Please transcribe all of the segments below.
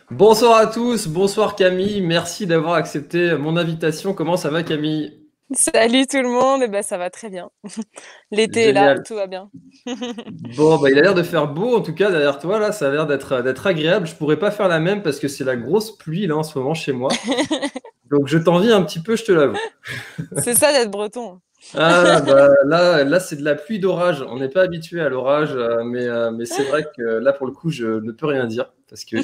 Bonsoir à tous, bonsoir Camille, merci d'avoir accepté mon invitation. Comment ça va Camille? Salut tout le monde, et ben ça va très bien. L'été est là, Génial. tout va bien. Bon, bah, il a l'air de faire beau en tout cas derrière toi, là, ça a l'air d'être agréable. Je pourrais pas faire la même parce que c'est la grosse pluie là en ce moment chez moi. Donc je t'envie un petit peu, je te l'avoue. C'est ça d'être breton. Ah bah là c'est de la pluie d'orage. On n'est pas habitué à l'orage, mais c'est vrai que là pour le coup je ne peux rien dire parce que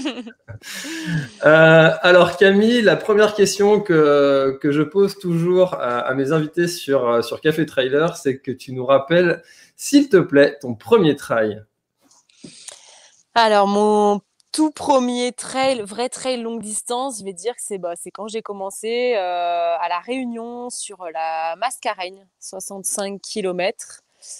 alors Camille, la première question que je pose toujours à mes invités sur Café Trailer, c'est que tu nous rappelles, s'il te plaît, ton premier trail. Alors, mon tout premier trail, vrai trail longue distance, je vais dire que c'est quand j'ai commencé à La Réunion sur la Mascareigne, 65 km,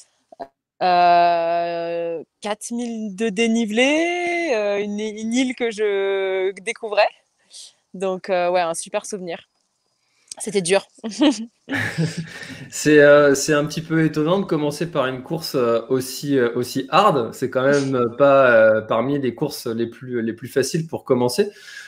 4000 de dénivelé, une île que je découvrais. Donc, ouais, un super souvenir. C'était dur. C'est un petit peu étonnant de commencer par une course aussi hard. C'est quand même pas parmi les courses les plus faciles pour commencer.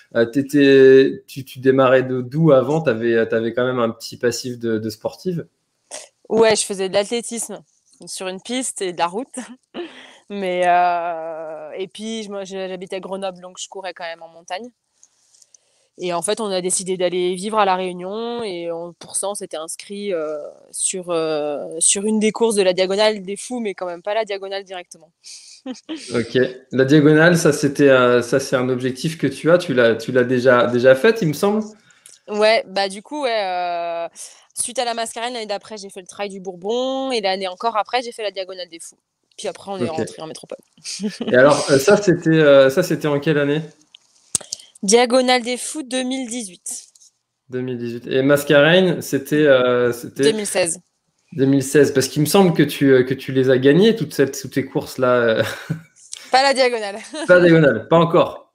Tu démarrais d'où avant? T'avais quand même un petit passif de sportive. Ouais, je faisais de l'athlétisme sur une piste et de la route. Mais et puis j'habitais à Grenoble, donc je courais quand même en montagne. Et en fait, on a décidé d'aller vivre à La Réunion et pour ça, on s'était inscrit sur une des courses de la Diagonale des Fous, mais quand même pas la Diagonale directement. Ok. La diagonale, ça c'est un objectif que tu as. Tu l'as déjà fait, il me semble. Ouais, bah du coup, ouais, suite à la Mascarène, l'année d'après, j'ai fait le Trail du Bourbon et l'année encore après, j'ai fait la Diagonale des Fous. Puis après, on est Ok. rentré en métropole. Et alors, ça c'était en quelle année? Diagonale des Fous 2018. 2018. Et Mascareignes, c'était 2016. 2016. Parce qu'il me semble que tu les as gagnés, toutes ces courses-là. Pas la Diagonale. Pas diagonale, pas encore.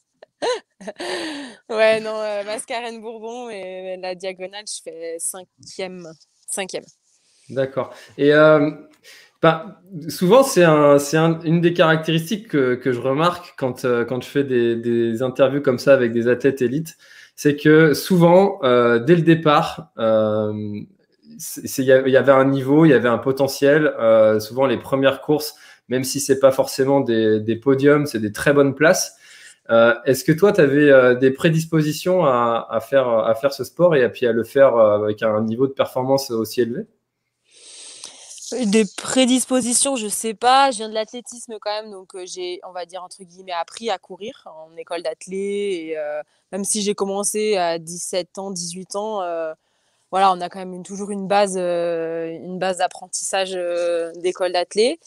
Ouais, non, Mascarène Bourbon et la Diagonale, je fais cinquième. Cinquième. D'accord. Et bah, souvent, une des caractéristiques que je remarque quand je fais des interviews comme ça avec des athlètes élites, c'est que souvent, dès le départ, il y avait un niveau, il y avait un potentiel. Souvent, les premières courses, même si c'est pas forcément des podiums, c'est des très bonnes places. Est-ce que toi, tu avais des prédispositions à faire ce sport et puis à le faire avec un niveau de performance aussi élevé? Des prédispositions, je sais pas. Je viens de l'athlétisme quand même, donc j'ai, on va dire, entre guillemets, appris à courir en école d'athlé. Et même si j'ai commencé à 17 ans, 18 ans, voilà, on a quand même toujours une base d'apprentissage d'école d'athlé.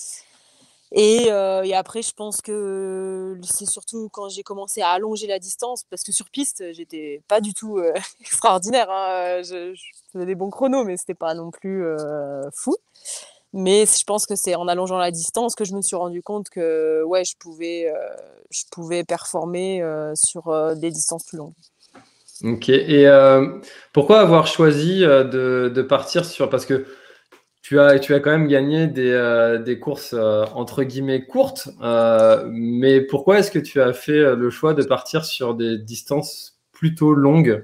Et après, je pense que c'est surtout quand j'ai commencé à allonger la distance, parce que sur piste, j'étais pas du tout extraordinaire, hein. Je faisais des bons chronos, mais c'était pas non plus fou. Mais je pense que c'est en allongeant la distance que je me suis rendu compte que ouais, je pouvais performer sur des distances plus longues. Ok. Et pourquoi avoir choisi de partir sur... Parce que tu as quand même gagné des courses entre guillemets courtes, mais pourquoi est-ce que tu as fait le choix de partir sur des distances plutôt longues?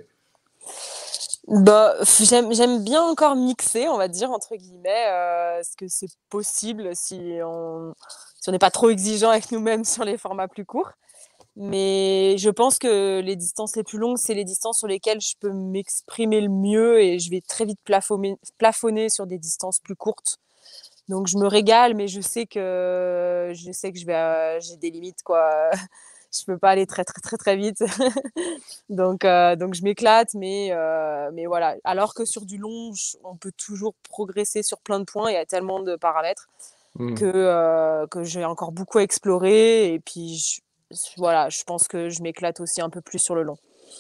Bah, j'aime bien encore mixer, on va dire, entre guillemets, ce que c'est possible si on n'est pas trop exigeant avec nous-mêmes sur les formats plus courts. Mais je pense que les distances les plus longues, c'est les distances sur lesquelles je peux m'exprimer le mieux et je vais très vite plafonner sur des distances plus courtes. Donc je me régale, mais je sais que j'ai des limites, quoi. Je peux pas aller très très très très vite. Donc je m'éclate, mais voilà. Alors que sur du long, on peut toujours progresser sur plein de points. Il y a tellement de paramètres que, Hmm. que j'ai encore beaucoup à explorer. Et puis voilà, je pense que je m'éclate aussi un peu plus sur le long.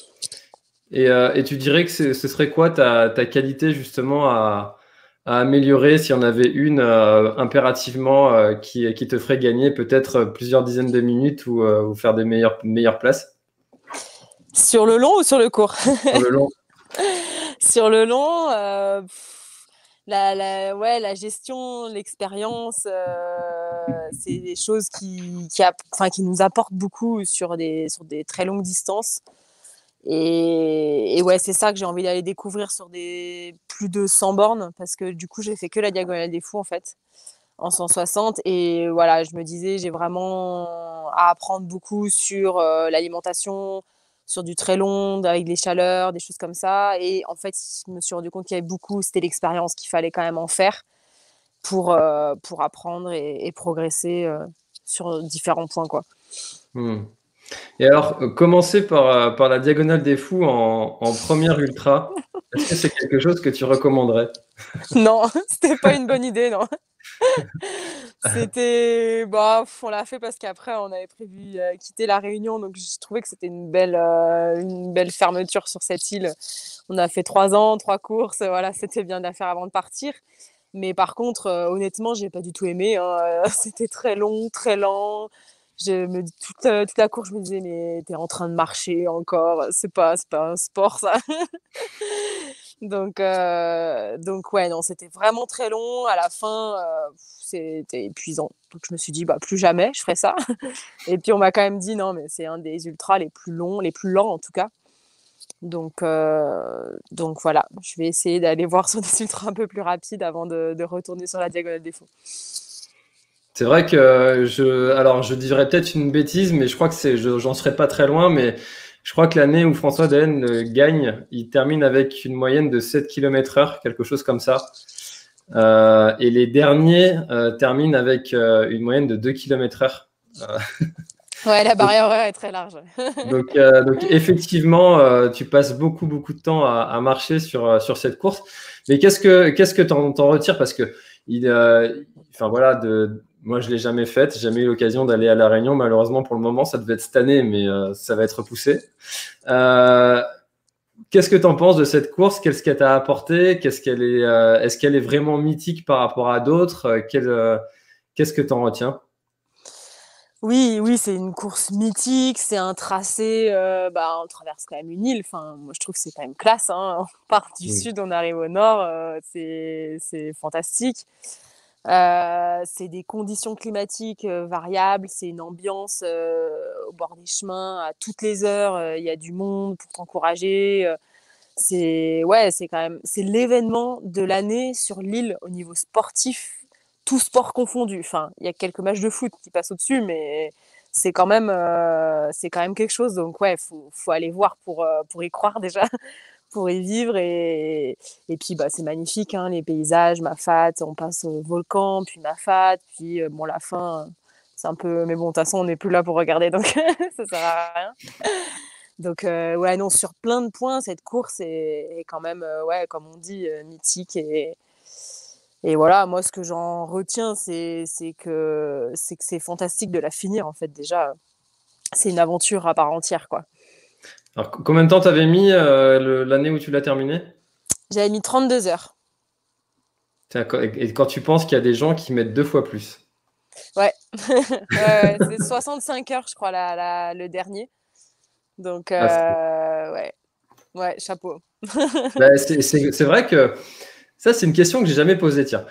Et tu dirais que ce serait quoi ta qualité justement à améliorer s'il y en avait une impérativement qui te ferait gagner peut-être plusieurs dizaines de minutes ou faire des meilleures places Sur le long ou sur le court? sur le long? Sur le long, ouais, la gestion, l'expérience, c'est des choses qui nous apportent beaucoup sur des très longues distances. Et ouais, c'est ça que j'ai envie d'aller découvrir sur des plus de 100 bornes, parce que du coup, j'ai fait que la Diagonale des Fous, en fait, en 160. Et voilà, je me disais, j'ai vraiment à apprendre beaucoup sur l'alimentation, sur du très long, avec des chaleurs, des choses comme ça. Et en fait, je me suis rendu compte qu'il y avait beaucoup, c'était l'expérience qu'il fallait quand même en faire pour apprendre et progresser sur différents points, quoi. Hmm. Et alors, commencer par la Diagonale des Fous en première ultra, est-ce que c'est quelque chose que tu recommanderais? Non, c'était pas une bonne idée, non. C'était bah, on l'a fait parce qu'après on avait prévu quitter la Réunion, donc je trouvais que c'était une belle fermeture sur cette île. On a fait 3 ans, 3 courses, voilà, c'était bien de la faire avant de partir. Mais par contre, honnêtement, j'ai pas du tout aimé, hein. C'était très long, très lent. Toute la course, je me disais, mais t'es en train de marcher encore, c'est pas un sport ça. Donc ouais, non, c'était vraiment très long. À la fin, c'était épuisant. Donc je me suis dit, bah plus jamais, je ferai ça. Et puis on m'a quand même dit, non, mais c'est un des ultras les plus longs, les plus lents en tout cas. Donc voilà, je vais essayer d'aller voir sur des ultras un peu plus rapides avant de retourner sur la Diagonale des Fous. C'est vrai que alors je dirais peut-être une bêtise, mais je crois que j'en serais pas très loin, mais je crois que l'année où François Daen gagne, il termine avec une moyenne de 7 km/h, quelque chose comme ça. Et les derniers terminent avec une moyenne de 2 km/h. Ouais, la Donc, barrière horaire est très large. donc effectivement, tu passes beaucoup, beaucoup de temps à marcher sur cette course. Mais qu'est-ce que t'en retires? Parce que enfin voilà, moi je l'ai jamais faite, j'ai jamais eu l'occasion d'aller à La Réunion. Malheureusement pour le moment, ça devait être cette année, mais ça va être repoussé. Euh, Qu'est-ce que tu en penses de cette course? Qu'est-ce qu'elle t'a apporté? Est-ce qu'elle est vraiment mythique par rapport à d'autres? Qu'est-ce que tu en retiens? Oui, oui, c'est une course mythique, c'est un tracé, bah, on traverse quand même une île. Enfin, moi, je trouve que c'est quand même classe, hein. On part du Mm. sud, on arrive au nord, c'est fantastique. C'est des conditions climatiques variables, c'est une ambiance au bord des chemins, à toutes les heures, il y a du monde pour t'encourager. C'est quand même, c'est l'événement de l'année sur l'île au niveau sportif, tout sport confondu. Enfin, il y a quelques matchs de foot qui passent au-dessus, mais c'est quand même quelque chose. Donc ouais, faut aller voir pour y croire déjà, pour y vivre. Et puis bah, c'est magnifique, hein, les paysages, Mafat, on passe au volcan, puis Mafat, puis bon, la fin, c'est un peu. Mais bon, de toute façon, on n'est plus là pour regarder, donc ça sert à rien. Donc ouais, non, sur plein de points, cette course est quand même, ouais, comme on dit, mythique. Et voilà, moi, ce que j'en retiens, c'est que c'est fantastique de la finir, en fait. Déjà, c'est une aventure à part entière, quoi. Alors, combien de temps t'avais mis l'année où tu l'as terminé? J'avais mis 32 heures. Et quand tu penses qu'il y a des gens qui mettent 2 fois plus. Ouais, ouais, c'est 65 heures, je crois, le dernier. Donc, Ah, ouais, ouais, chapeau. bah, c'est vrai que ça, c'est une question que j'ai jamais posée, tiens.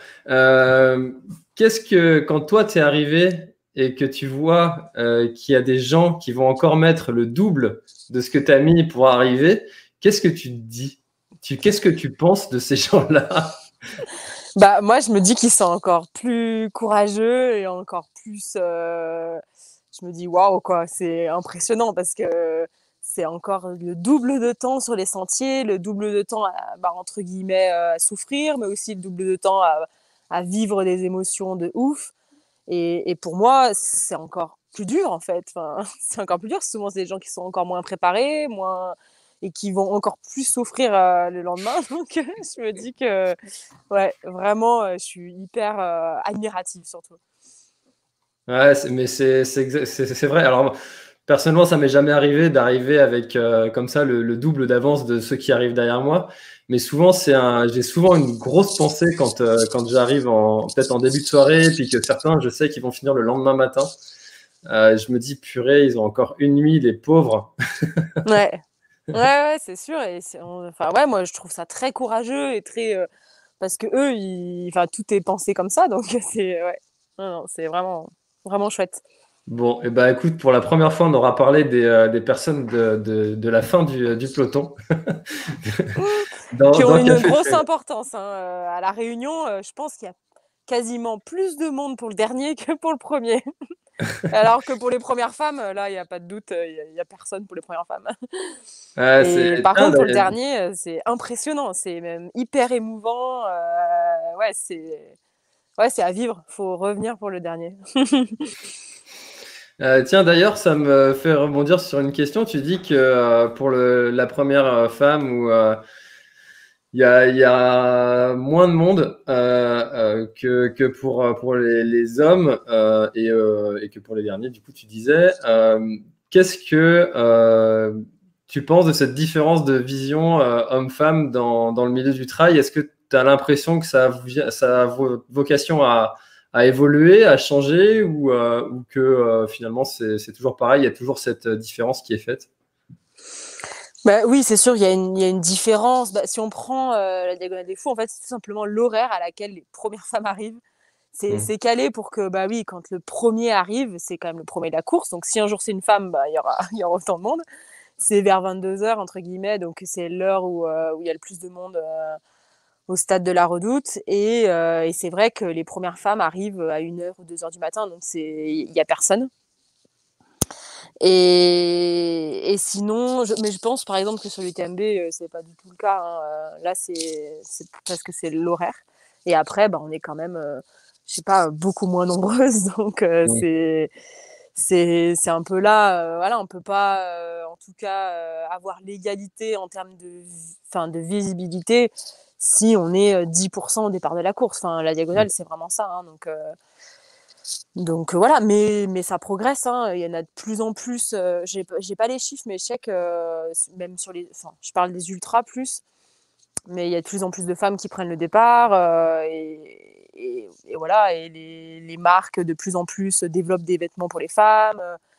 Quand toi, tu es arrivé et que tu vois qu'il y a des gens qui vont encore mettre le double de ce que tu as mis pour arriver, qu'est-ce que tu te dis? Qu'est-ce que tu penses de ces gens-là? Bah, moi, je me dis qu'ils sont encore plus courageux et encore plus. Je me dis, waouh, quoi, c'est impressionnant parce que c'est encore le double de temps sur les sentiers, le double de temps bah, entre guillemets, à souffrir, mais aussi le double de temps à vivre des émotions de ouf. Et pour moi, c'est encore plus dur, en fait. Enfin, c'est encore plus dur. Souvent, c'est des gens qui sont encore moins préparés, moins et qui vont encore plus souffrir le lendemain. Donc, je me dis que, ouais, vraiment, je suis hyper admirative, surtout. Ouais, mais c'est vrai. Alors, personnellement, ça m'est jamais arrivé d'arriver avec comme ça le double d'avance de ceux qui arrivent derrière moi. Mais souvent, j'ai souvent une grosse pensée quand j'arrive peut-être en début de soirée, puis que certains, je sais qu'ils vont finir le lendemain matin. Je me dis, purée, ils ont encore une nuit, les pauvres. Ouais, ouais, ouais, c'est sûr. Enfin, ouais, moi, je trouve ça très courageux et très. Parce que eux, enfin, tout est pensé comme ça. Donc, c'est. Ouais. Non, non, c'est vraiment, vraiment chouette. Bon, et ben écoute, pour la première fois, on aura parlé des personnes de la fin du peloton Qui ont dans une Café grosse Trail. importance, hein. À la réunion, je pense qu'il y a quasiment plus de monde pour le dernier que pour le premier. Alors que pour les premières femmes, là, il y a pas de doute, il y a personne pour les premières femmes. Et par Tiens, contre, pour le dernier, c'est impressionnant, c'est même hyper émouvant, ouais, c'est à vivre. Faut revenir pour le dernier. tiens, d'ailleurs, ça me fait rebondir sur une question. Tu dis que pour la première femme où il y a moins de monde que pour les hommes et que pour les derniers, du coup, tu disais. Qu'est-ce que tu penses de cette différence de vision homme-femme dans le milieu du trail? Est-ce que tu as l'impression que ça a vocation à évoluer, à changer ou que finalement c'est toujours pareil, il y a toujours cette différence qui est faite? Bah, oui, c'est sûr, il y a une différence. Bah, si on prend, la Diagonale des Fous, en fait, c'est tout simplement l'horaire à laquelle les premières femmes arrivent. C'est Mm. c'est calé pour que, bah, oui, quand le premier arrive, c'est quand même le premier de la course, donc si un jour c'est une femme, bah, il y aura il y aura autant de monde. C'est vers 22 heures entre guillemets, donc c'est l'heure où il y a le plus de monde, au stade de la Redoute et c'est vrai que les premières femmes arrivent à 1 heure ou 2 heures du matin, donc il y a personne. Et sinon, mais je pense par exemple que sur l'UTMB, c'est pas du tout le cas, hein. Là, c'est parce que c'est l'horaire. Et après, bah, on est quand même, je sais pas, beaucoup moins nombreuses. Donc, Mm. c'est un peu là, voilà, on peut pas, en tout cas, avoir l'égalité en termes enfin, de visibilité si on est 10% au départ de la course. Enfin, la Mm. diagonale, c'est vraiment ça, hein. Donc voilà, mais ça progresse, hein. Il y en a de plus en plus. J'ai pas les chiffres, mais je sais que même sur enfin, je parle des ultras plus, mais il y a de plus en plus de femmes qui prennent le départ et voilà. Et les marques de plus en plus développent des vêtements pour les femmes.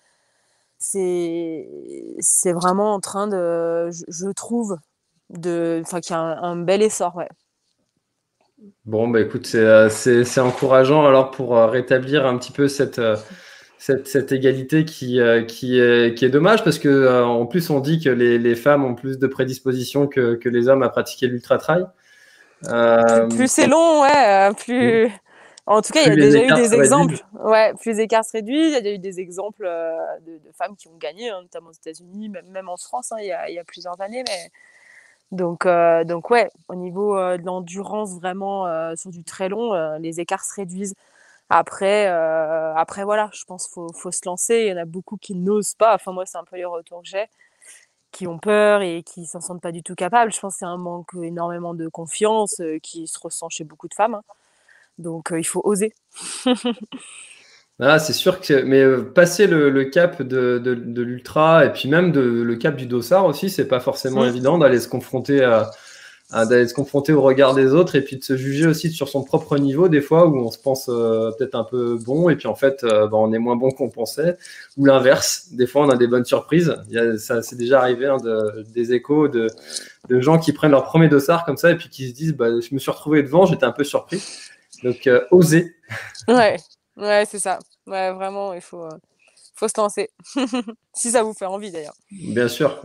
C'est vraiment en train de, je trouve, enfin, qu'il y a un bel essor, ouais. Bon, bah écoute, c'est encourageant alors pour rétablir un petit peu cette égalité qui est dommage parce que en plus on dit que les femmes ont plus de prédisposition que les hommes à pratiquer l'ultra trail. Plus c'est long, ouais, plus. En tout cas, il y Plus a les déjà eu écarts des se réduisent. exemples. Ouais, plus les écarts se réduisent. Il y a déjà eu des exemples de femmes qui ont gagné, hein, notamment aux États-Unis, même en France, hein, il y a plusieurs années. Mais donc ouais, au niveau de l'endurance vraiment sur du très long, les écarts se réduisent. Après voilà, je pense faut se lancer. Il y en a beaucoup qui n'osent pas. Enfin moi, c'est un peu les retours que j'ai, qui ont peur et qui s'en sentent pas du tout capables. Je pense que c'est un manque énormément de confiance qui se ressent chez beaucoup de femmes, hein. Donc il faut oser. Ah, c'est sûr que, mais passer le cap de l'ultra et puis même le cap du dossard aussi, c'est pas forcément Mm. évident d'aller se confronter au regard des autres et puis de se juger aussi sur son propre niveau des fois où on se pense peut-être un peu bon et puis en fait bah, on est moins bon qu'on pensait ou l'inverse. Des fois on a des bonnes surprises. Ça c'est déjà arrivé hein, des échos de gens qui prennent leur premier dossard comme ça et puis qui se disent bah, je me suis retrouvé devant, j'étais un peu surpris. Donc oser. Ouais, ouais, c'est ça. Ouais, vraiment, il faut se lancer. Si ça vous fait envie d'ailleurs. Bien sûr.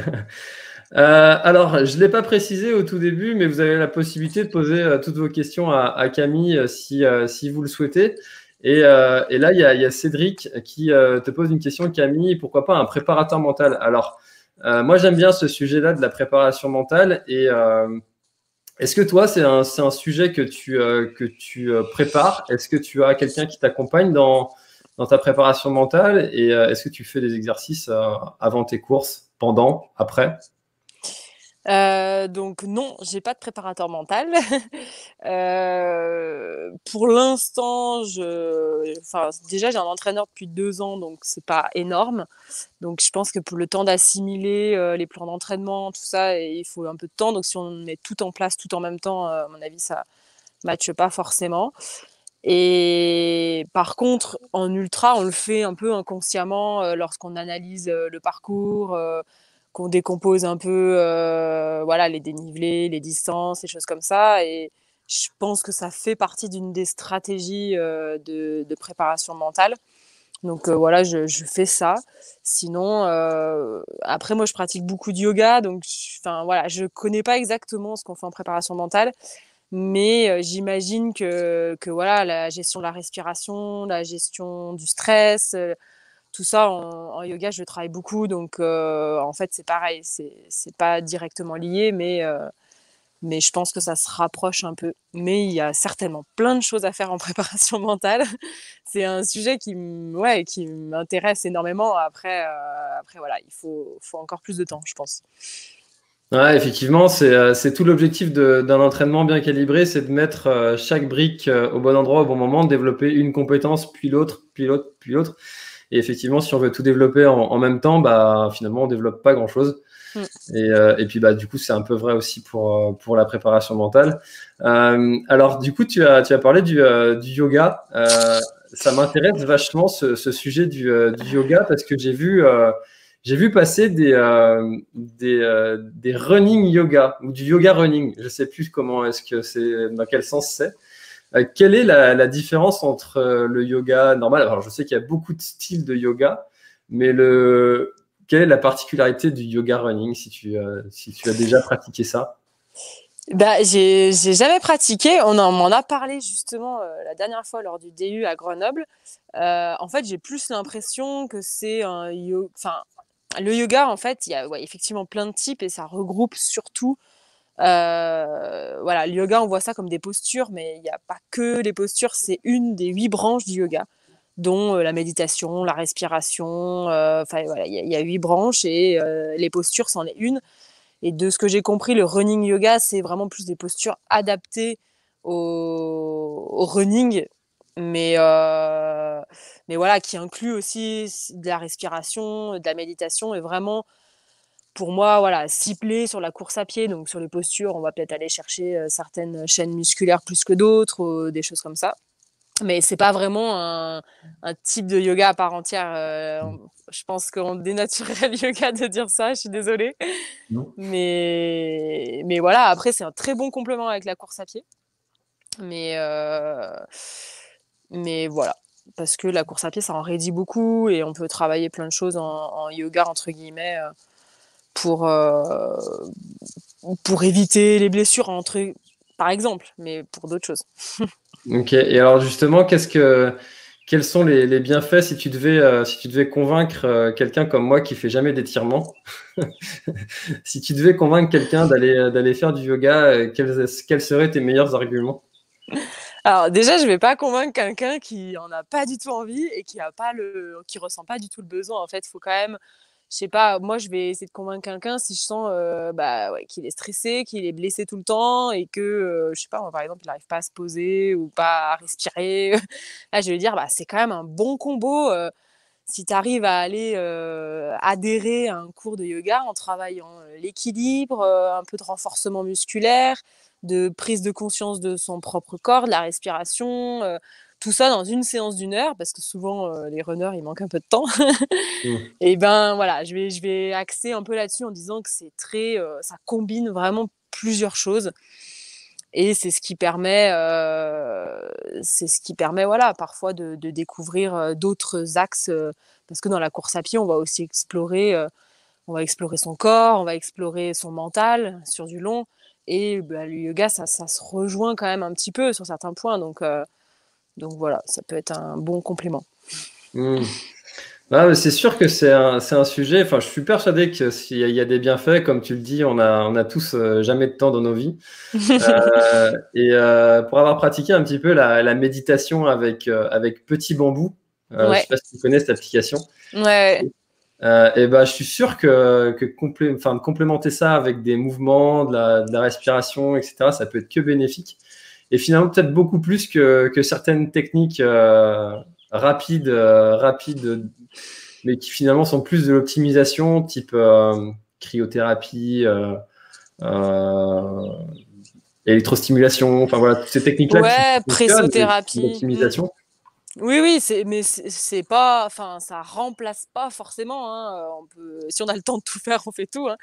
Alors, je ne l'ai pas précisé au tout début, mais vous avez la possibilité de poser toutes vos questions à Camille si vous le souhaitez. Et là, il y a Cédric qui te pose une question, Camille, pourquoi pas un préparateur mental? Alors, moi, j'aime bien ce sujet-là de la préparation mentale. Et est-ce que toi, c'est un sujet que tu prépares? Est-ce que tu as quelqu'un qui t'accompagne dans ta préparation mentale? Et est-ce que tu fais des exercices avant tes courses, pendant, après? Donc non, j'ai pas de préparateur mental. Pour l'instant, enfin, déjà j'ai un entraîneur depuis 2 ans, donc c'est pas énorme. Donc je pense que pour le temps d'assimiler les plans d'entraînement, tout ça, il faut un peu de temps. Donc si on met tout en place tout en même temps, à mon avis, ça matche pas forcément. Et par contre, en ultra, on le fait un peu inconsciemment lorsqu'on analyse le parcours, qu'on décompose un peu voilà, les dénivelés, les distances, les choses comme ça. Et je pense que ça fait partie d'une des stratégies de préparation mentale. Donc voilà, je fais ça. Sinon, après moi je pratique beaucoup de yoga, donc enfin voilà, je connais pas exactement ce qu'on fait en préparation mentale, mais j'imagine que voilà, la gestion de la respiration, la gestion du stress, tout ça en yoga, je le travaille beaucoup. Donc en fait, c'est pareil, c'est pas directement lié, mais je pense que ça se rapproche un peu. Mais il y a certainement plein de choses à faire en préparation mentale. C'est un sujet ouais, qui m'intéresse énormément. Après voilà, il faut encore plus de temps, je pense. Ouais, effectivement, c'est tout l'objectif d'un entraînement bien calibré, c'est de mettre chaque brique au bon endroit au bon moment, de développer une compétence, puis l'autre, puis l'autre, puis l'autre. Et effectivement, si on veut tout développer en même temps, bah, finalement, on développe pas grand-chose. Mm. Et puis, bah, du coup, c'est un peu vrai aussi pour la préparation mentale. Alors, du coup, tu as parlé du yoga. Ça m'intéresse vachement ce sujet du yoga parce que j'ai vu passer des running yoga ou du yoga running. Je sais plus comment est-ce que c'est, dans quel sens c'est. Quelle est la différence entre le yoga normal? Alors, je sais qu'il y a beaucoup de styles de yoga, mais quelle est la particularité du yoga running si tu as déjà pratiqué ça? Bah, j'ai jamais pratiqué. On m'en a parlé justement la dernière fois lors du DU à Grenoble. En fait, j'ai plus l'impression que c'est enfin, le yoga, en fait, il y a ouais, effectivement plein de types et ça regroupe surtout voilà, le yoga, on voit ça comme des postures, mais il n'y a pas que les postures, c'est une des 8 branches du yoga, dont la méditation, la respiration, enfin voilà, il y a 8 branches et les postures, c'en est une. Et de ce que j'ai compris, le running yoga, c'est vraiment plus des postures adaptées au running, mais, euh, mais voilà, qui inclut aussi de la respiration, de la méditation et vraiment pour moi, voilà, cibler sur la course à pied, donc sur les postures, on va peut-être aller chercher certaines chaînes musculaires plus que d'autres, des choses comme ça. Mais c'est pas vraiment un type de yoga à part entière. Je pense qu'on dénaturerait le yoga de dire ça, je suis désolée. Non. Mais voilà, après, c'est un très bon complément avec la course à pied. Mais, euh, mais voilà, parce que la course à pied, ça en raidit beaucoup et on peut travailler plein de choses en yoga, entre guillemets, pour, euh, pour éviter les blessures, par exemple, mais pour d'autres choses. Ok. Et alors justement, quels sont les bienfaits si tu devais convaincre quelqu'un comme moi qui fait jamais d'étirement, si tu devais convaincre quelqu'un d'aller faire du yoga, quels seraient tes meilleurs arguments? Alors déjà, je vais pas convaincre quelqu'un qui en a pas du tout envie et qui ressent pas du tout le besoin. En fait, il faut quand même, je sais pas, moi je vais essayer de convaincre quelqu'un si je sens bah, ouais, qu'il est stressé, qu'il est blessé tout le temps et que, je sais pas, moi, par exemple, il n'arrive pas à se poser ou pas à respirer. Là, je vais lui dire, bah, c'est quand même un bon combo. Si tu arrives à aller adhérer à un cours de yoga en travaillant l'équilibre, un peu de renforcement musculaire, de prise de conscience de son propre corps, de la respiration, tout ça dans une séance d'une heure, parce que souvent les runners, il manque un peu de temps. Hmm. Et ben voilà, je vais axer un peu là-dessus en disant que ça combine vraiment plusieurs choses. Et c'est ce qui permet voilà, parfois de découvrir d'autres axes, parce que dans la course à pied, on va aussi on va explorer son corps, on va explorer son mental sur du long. Et bah, le yoga, ça se rejoint quand même un petit peu sur certains points. Donc voilà, ça peut être un bon complément. Hmm. Ah, mais c'est sûr que c'est un sujet. Enfin, je suis persuadé que s'il y a des bienfaits, comme tu le dis, on a tous jamais de temps dans nos vies. Pour avoir pratiqué un petit peu la méditation avec Petit Bambou, je Ouais, sais pas si tu connais cette application. ouais, Et ben, je suis sûr enfin, de complémenter ça avec des mouvements, de la respiration, etc., ça peut être que bénéfique. Et finalement, peut-être beaucoup plus que certaines techniques rapides, mais qui finalement sont plus de l'optimisation, type cryothérapie, euh, électrostimulation, enfin voilà, toutes ces techniques-là qui ouais, fonctionnent, mais qui sont pressothérapie. d'optimisation. Oui, oui, mais c'est pas, enfin, ça remplace pas forcément, hein, on peut, si on a le temps de tout faire, on fait tout, hein.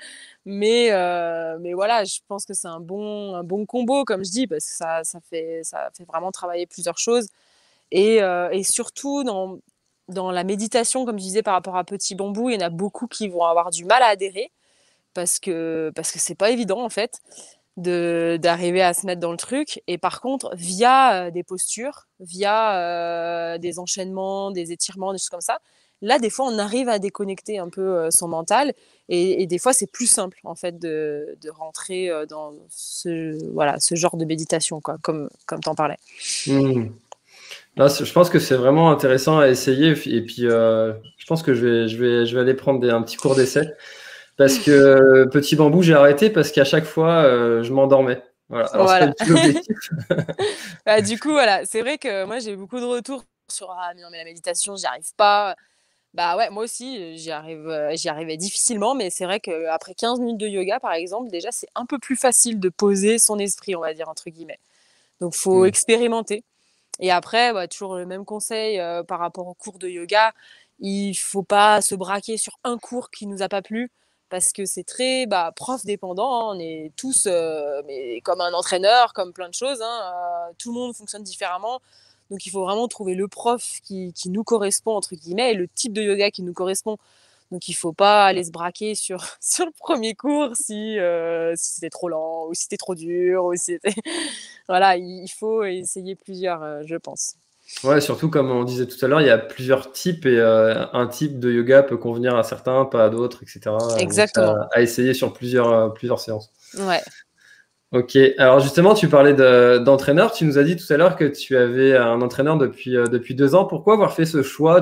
Mais voilà, je pense que c'est un bon combo, comme je dis, parce que ça fait vraiment travailler plusieurs choses et surtout dans la méditation, comme je disais par rapport à Petit Bambou, il y en a beaucoup qui vont avoir du mal à adhérer parce que c'est pas évident, en fait, d'arriver à se mettre dans le truc. Et par contre, via des postures, via des enchaînements, des étirements, des choses comme ça, là, des fois, on arrive à déconnecter un peu son mental. Et des fois, c'est plus simple, en fait, de rentrer dans voilà, ce genre de méditation, quoi, comme tu en parlais. Hmm. Là, je pense que c'est vraiment intéressant à essayer. Et puis, je pense que je vais aller prendre un petit cours d'essai. Parce que Petit Bambou, j'ai arrêté parce qu'à chaque fois, je m'endormais. Voilà. Alors, c'est pas Voilà. du tout l'objectif. Bah, du coup, voilà, c'est vrai que moi, j'ai eu beaucoup de retours sur ah, mais non, mais la méditation, j'y arrive pas. Bah ouais, moi aussi, j'y arrivais difficilement, mais c'est vrai qu'après 15 minutes de yoga, par exemple, déjà, c'est un peu plus facile de poser son esprit, on va dire, entre guillemets. Donc, faut Hmm. expérimenter. Et après, bah, toujours le même conseil par rapport aux cours de yoga, il faut pas se braquer sur un cours qui nous a pas plu, parce que c'est très prof dépendant, hein. On est tous, mais comme un entraîneur, comme plein de choses, hein, tout le monde fonctionne différemment. Donc il faut vraiment trouver le prof qui nous correspond, entre guillemets, et le type de yoga qui nous correspond. Donc il faut pas aller se braquer sur, sur le premier cours si c'était trop lent, ou si c'était trop dur, ou si c'était... Voilà, il faut essayer plusieurs, je pense. Ouais, surtout comme on disait tout à l'heure, il y a plusieurs types et un type de yoga peut convenir à certains, pas à d'autres, etc. Donc ça Exactement. à essayer sur plusieurs séances. Ouais. Ok. Alors justement, tu parlais d'entraîneur. Tu nous as dit tout à l'heure que tu avais un entraîneur depuis 2 ans. Pourquoi avoir fait ce choix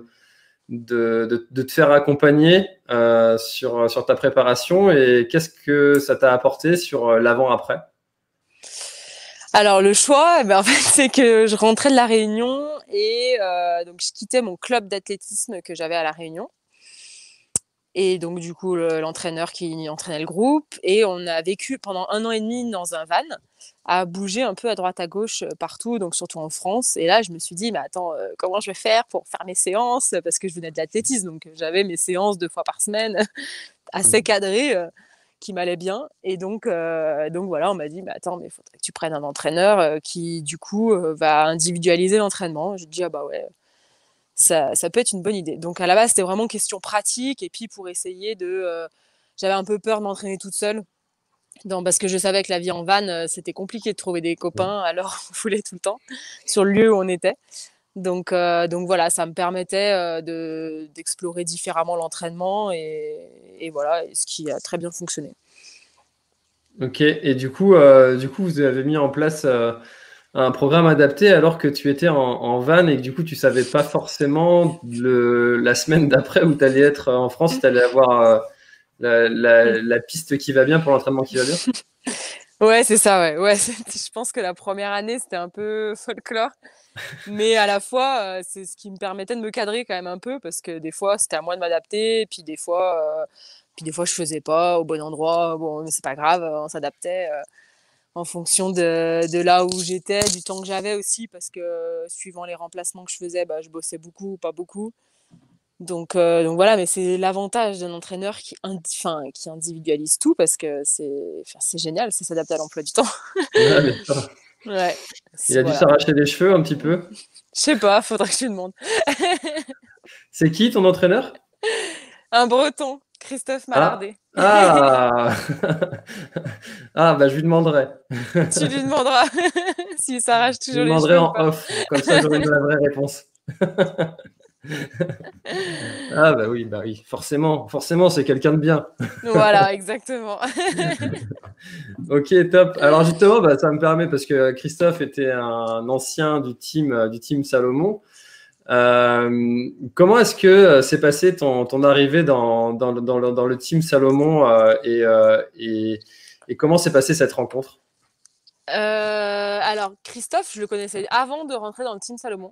de te faire accompagner sur ta préparation et qu'est-ce que ça t'a apporté sur l'avant-après? Alors le choix, en fait, c'est que je rentrais de La Réunion et donc je quittais mon club d'athlétisme que j'avais à La Réunion. Et donc du coup, l'entraîneur qui entraînait le groupe et on a vécu pendant 1 an et demi dans un van, à bouger un peu à droite à gauche, partout, donc surtout en France. Et là, je me suis dit: «Mais attends, comment je vais faire pour faire mes séances?» Parce que je venais de l'athlétisme, donc j'avais mes séances 2 fois par semaine assez cadrées, qui m'allaient bien. Et donc voilà, on m'a dit: «Mais attends, mais il faudrait que tu prennes un entraîneur, qui du coup, va individualiser l'entraînement». J'ai dit: «Ah bah ouais, ça peut être une bonne idée». Donc à la base, c'était vraiment question pratique et puis pour essayer j'avais un peu peur de m'entraîner toute seule parce que je savais que la vie en van, c'était compliqué de trouver des copains à l'heure où on voulait tout le temps, sur le lieu où on était. Donc voilà, ça me permettait, d'explorer différemment l'entraînement et voilà, et ce qui a très bien fonctionné. Ok. Et du coup, vous avez mis en place un programme adapté alors que tu étais en van et que du coup, tu savais pas forcément la semaine d'après où tu allais être en France, si tu allais avoir la piste qui va bien pour l'entraînement qui va bien. Ouais, c'est ça, ouais. Ouais, je pense que la première année, c'était un peu folklore, mais à la fois, c'est ce qui me permettait de me cadrer quand même un peu parce que des fois, c'était à moi de m'adapter et puis des fois, je faisais pas au bon endroit. Bon, mais c'est pas grave, on s'adaptait, en fonction de là où j'étais, du temps que j'avais aussi parce que, suivant les remplacements que je faisais, je bossais beaucoup ou pas beaucoup. Donc voilà, mais c'est l'avantage d'un entraîneur qui individualise tout parce que c'est génial, ça s'adapte à l'emploi du temps. Ouais, bien sûr. Ouais, Il a dû voilà. s'arracher les cheveux un petit peu. Je sais pas, faudrait que je lui demande. C'est qui ton entraîneur? Un breton, Christophe Ah, Mallardet. ah, ah, bah je lui demanderai. Tu lui demanderas s'il s'arrache Je lui toujours les demanderai cheveux ou en pas. off, comme ça j'aurai la vraie réponse. Ah bah oui, forcément, forcément c'est quelqu'un de bien. Voilà, exactement. Ok, top. Alors justement, bah, ça me permet parce que Christophe était un ancien du team Salomon. Comment est-ce que s'est passé ton arrivée dans le team Salomon et comment s'est passée cette rencontre? Alors Christophe, je le connaissais avant de rentrer dans le team Salomon.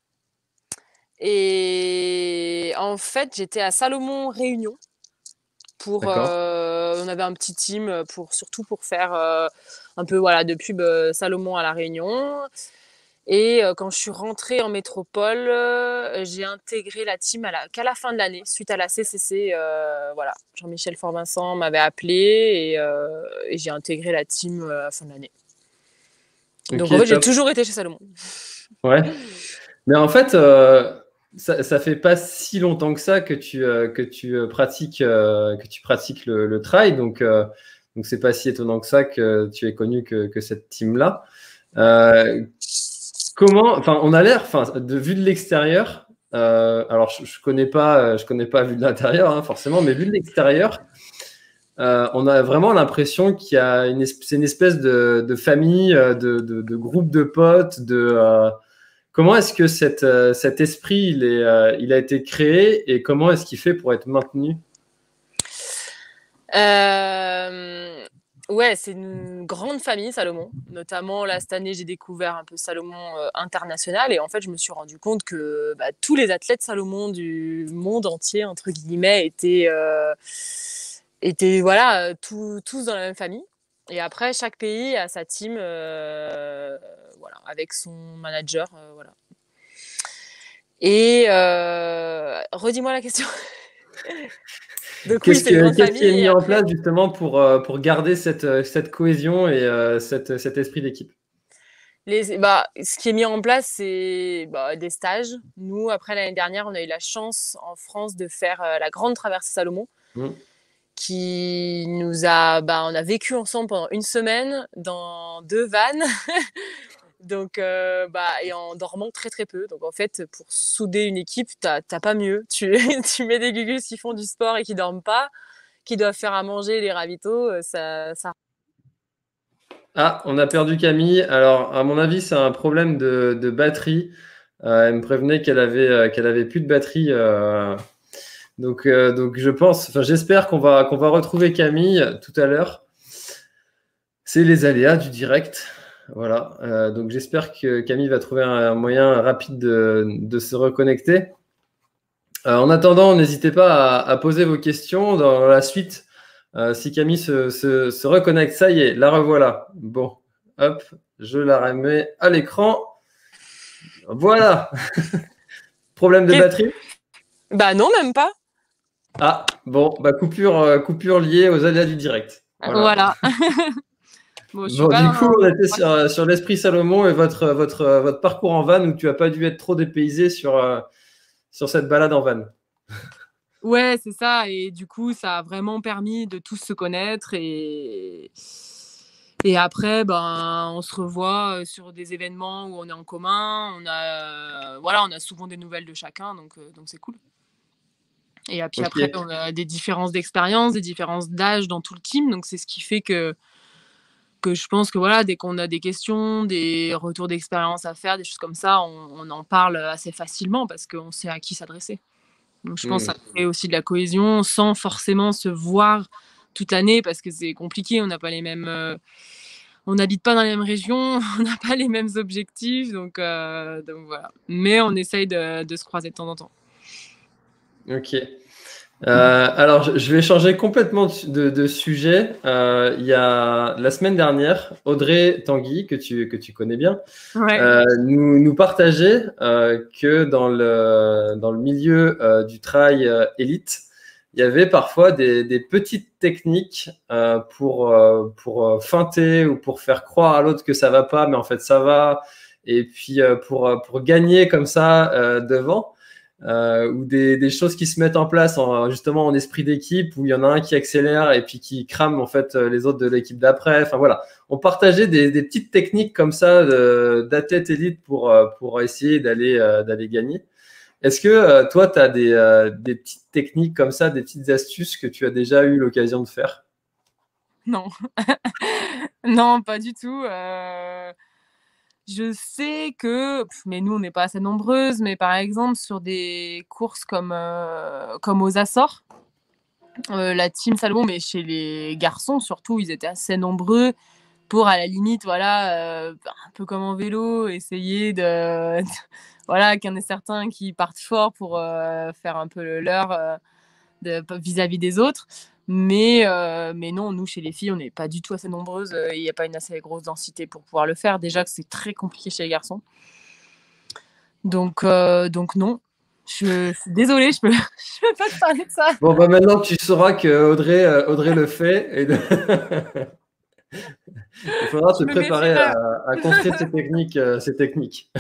Et en fait, j'étais à Salomon Réunion D'accord. on avait un petit team surtout pour faire un peu voilà de pub Salomon à la Réunion. Et quand je suis rentrée en métropole, j'ai intégré la team qu'à la fin de l'année, suite à la CCC. Voilà, Jean-Michel Fort-Vincent m'avait appelé et j'ai intégré la team à la fin de l'année. Donc en Ok, fait, j'ai top. toujours été chez Salomon. Ouais. Mais en fait, ça fait pas si longtemps que ça que tu pratiques le trail, donc c'est pas si étonnant que ça que tu aies connu que cette team-là. Enfin, on a l'air, enfin, vue de l'extérieur. Alors, je connais pas vue de l'intérieur, hein, forcément, mais vue de l'extérieur, on a vraiment l'impression qu'il y a c'est une espèce de famille, de groupe de potes, comment est-ce que cet esprit il a été créé et comment est-ce qu'il fait pour être maintenu? Ouais, c'est une grande famille, Salomon. Notamment, là, cette année, j'ai découvert un peu Salomon international. Et en fait, je me suis rendu compte que tous les athlètes Salomon du monde entier, entre guillemets, étaient voilà, tous dans la même famille. Et après, chaque pays a sa team voilà, avec son manager. Voilà. Et redis-moi la question. Donc oui, c'est une grande Qu'est-ce qui est famille. Et mis en après, place justement pour garder cette cohésion et cet esprit d'équipe? ce qui est mis en place, c'est des stages. Nous, après l'année dernière, on a eu la chance en France de faire la grande traversée Salomon, Mm. qui nous a, on a vécu ensemble pendant une semaine dans 2 vannes. Donc, et en dormant très très peu. Donc en fait, pour souder une équipe, t'as pas mieux. Tu mets des gugus qui font du sport et qui dorment pas, qui doivent faire à manger les ravitaux, ça. Ah, on a perdu Camille. Alors, à mon avis, c'est un problème de batterie. Elle me prévenait qu'elle avait plus de batterie. Donc je pense, enfin, j'espère qu'on va retrouver Camille tout à l'heure. C'est les aléas du direct. Voilà. Donc j'espère que Camille va trouver un moyen rapide de se reconnecter. En attendant, n'hésitez pas à poser vos questions dans la suite. Si Camille se reconnecte, ça y est, la revoilà. Bon, hop, je la remets à l'écran. Voilà. Problème de batterie? Bah non, même pas. Ah, bon, coupure liée aux aléas du direct. Voilà. Voilà. Bon, je suis Bon, pas du dans coup, on un. était sur l'esprit Salomon et votre parcours en van où tu n'as pas dû être trop dépaysé sur cette balade en van. Ouais, c'est ça. Et du coup, ça a vraiment permis de tous se connaître. Et après, on se revoit sur des événements où on est en commun. On a souvent des nouvelles de chacun, donc c'est cool. Et puis Ok. après, on a des différences d'expérience, des différences d'âge dans tout le team. Donc c'est ce qui fait que je pense que voilà, dès qu'on a des questions, des retours d'expérience à faire, des choses comme ça, on en parle assez facilement parce qu'on sait à qui s'adresser. Donc je pense que ça crée aussi de la cohésion sans forcément se voir toute l'année parce que c'est compliqué, on n'a pas les mêmes, on n'habite pas dans les mêmes régions, on n'a pas les mêmes objectifs, donc voilà. Mais on essaye de se croiser de temps en temps. Ok. Alors, je vais changer complètement de sujet. Il y a la semaine dernière, Audrey Tanguy, que tu connais bien, Ouais. nous partageait que dans le milieu du trail élite, il y avait parfois des petites techniques pour feinter ou pour faire croire à l'autre que ça va pas, mais en fait ça va. Et puis pour gagner comme ça devant. Ou des choses qui se mettent en place justement en esprit d'équipe où il y en a un qui accélère et puis qui crame en fait les autres de l'équipe d'après. Enfin voilà, on partageait des petites techniques comme ça d'athlètes élites pour essayer d'aller gagner. Est-ce que toi, tu as des petites techniques comme ça, des petites astuces que tu as déjà eu l'occasion de faire? Non. Non, pas du tout. Je sais que, mais nous, on n'est pas assez nombreuses, mais par exemple, sur des courses comme aux Açores, la team Salomon, mais chez les garçons surtout, ils étaient assez nombreux pour, à la limite, voilà, un peu comme en vélo, essayer voilà, qu'il y en ait certains qui partent fort pour faire un peu le leur vis-à-vis des autres. Mais non, nous, chez les filles, on n'est pas du tout assez nombreuses. Il n'y a pas une assez grosse densité pour pouvoir le faire. Déjà que c'est très compliqué chez les garçons. Donc non. Je suis désolée, je peux, je peux pas te parler de ça. Bon, bah maintenant tu sauras que Audrey le fait. Il faudra te Je me préparer méfierai. à construire ces techniques. Ces techniques.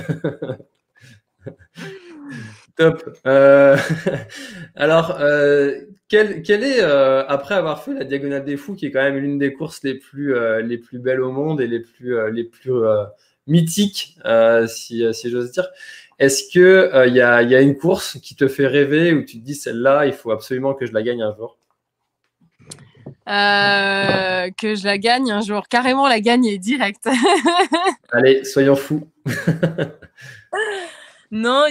Top. Alors, quel est, après avoir fait la Diagonale des Fous, qui est quand même l'une des courses les plus belles au monde et les plus mythiques, si j'ose dire, est-ce que il y a une course qui te fait rêver, où tu te dis celle-là, il faut absolument que je la gagne un jour? Que je la gagne un jour. Carrément, la gagner direct. Allez, soyons fous. Non,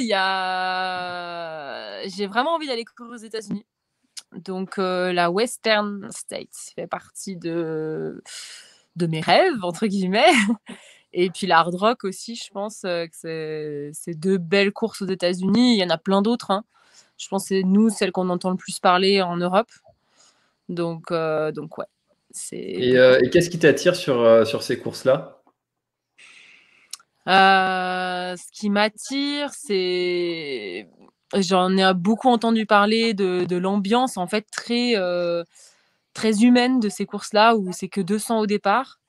j'ai vraiment envie d'aller courir aux États-Unis. Donc, la Western States fait partie de mes rêves, entre guillemets. Et puis la Hard Rock aussi, je pense que c'est deux belles courses aux États-Unis. Il y en a plein d'autres, hein. Je pense que c'est nous, celles qu'on entend le plus parler en Europe. Donc ouais. Et qu'est-ce qui t'attire sur ces courses-là? Ce qui m'attire, c'est j'en ai beaucoup entendu parler de l'ambiance en fait très humaine de ces courses-là où c'est que 200 au départ.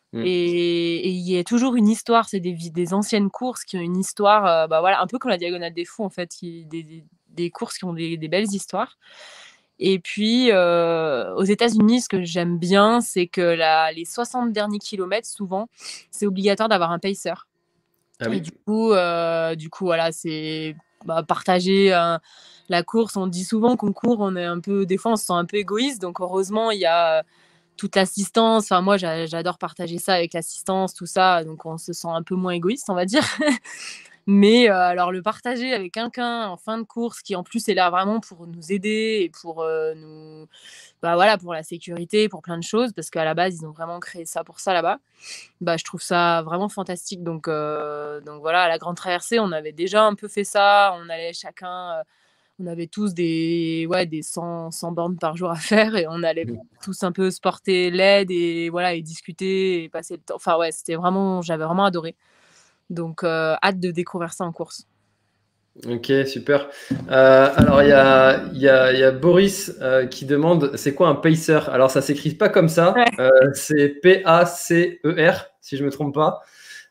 Et il y a toujours une histoire, c'est des anciennes courses qui ont une histoire, bah voilà, un peu comme la Diagonale des Fous en fait, des courses qui ont des belles histoires. Et puis aux États-Unis, ce que j'aime bien, c'est que les 60 derniers kilomètres, souvent, c'est obligatoire d'avoir un pacer. Ah Et oui. du coup, voilà, c'est partager la course. On dit souvent qu'on court, on est un peu, des fois, on se sent un peu égoïste. Donc, heureusement, il y a toute l'assistance. Enfin, moi, j'adore partager ça avec l'assistance, tout ça. Donc, on se sent un peu moins égoïste, on va dire. Mais alors, le partager avec quelqu'un en fin de course qui, en plus, est là vraiment pour nous aider et pour nous. Bah voilà, pour la sécurité, pour plein de choses, parce qu'à la base, ils ont vraiment créé ça pour ça là-bas. Bah, je trouve ça vraiment fantastique. Donc voilà, à la grande traversée, on avait déjà un peu fait ça. On allait chacun, on avait tous des 100 bornes par jour à faire et on allait tous un peu se porter l'aide et voilà, et discuter et passer le temps. Enfin ouais, j'avais vraiment adoré. Donc hâte de découvrir ça en course. Ok, super. Alors, il y a Boris qui demande, c'est quoi un pacer? Alors, ça s'écrit pas comme ça. Ouais. C'est Pacer, si je me trompe pas.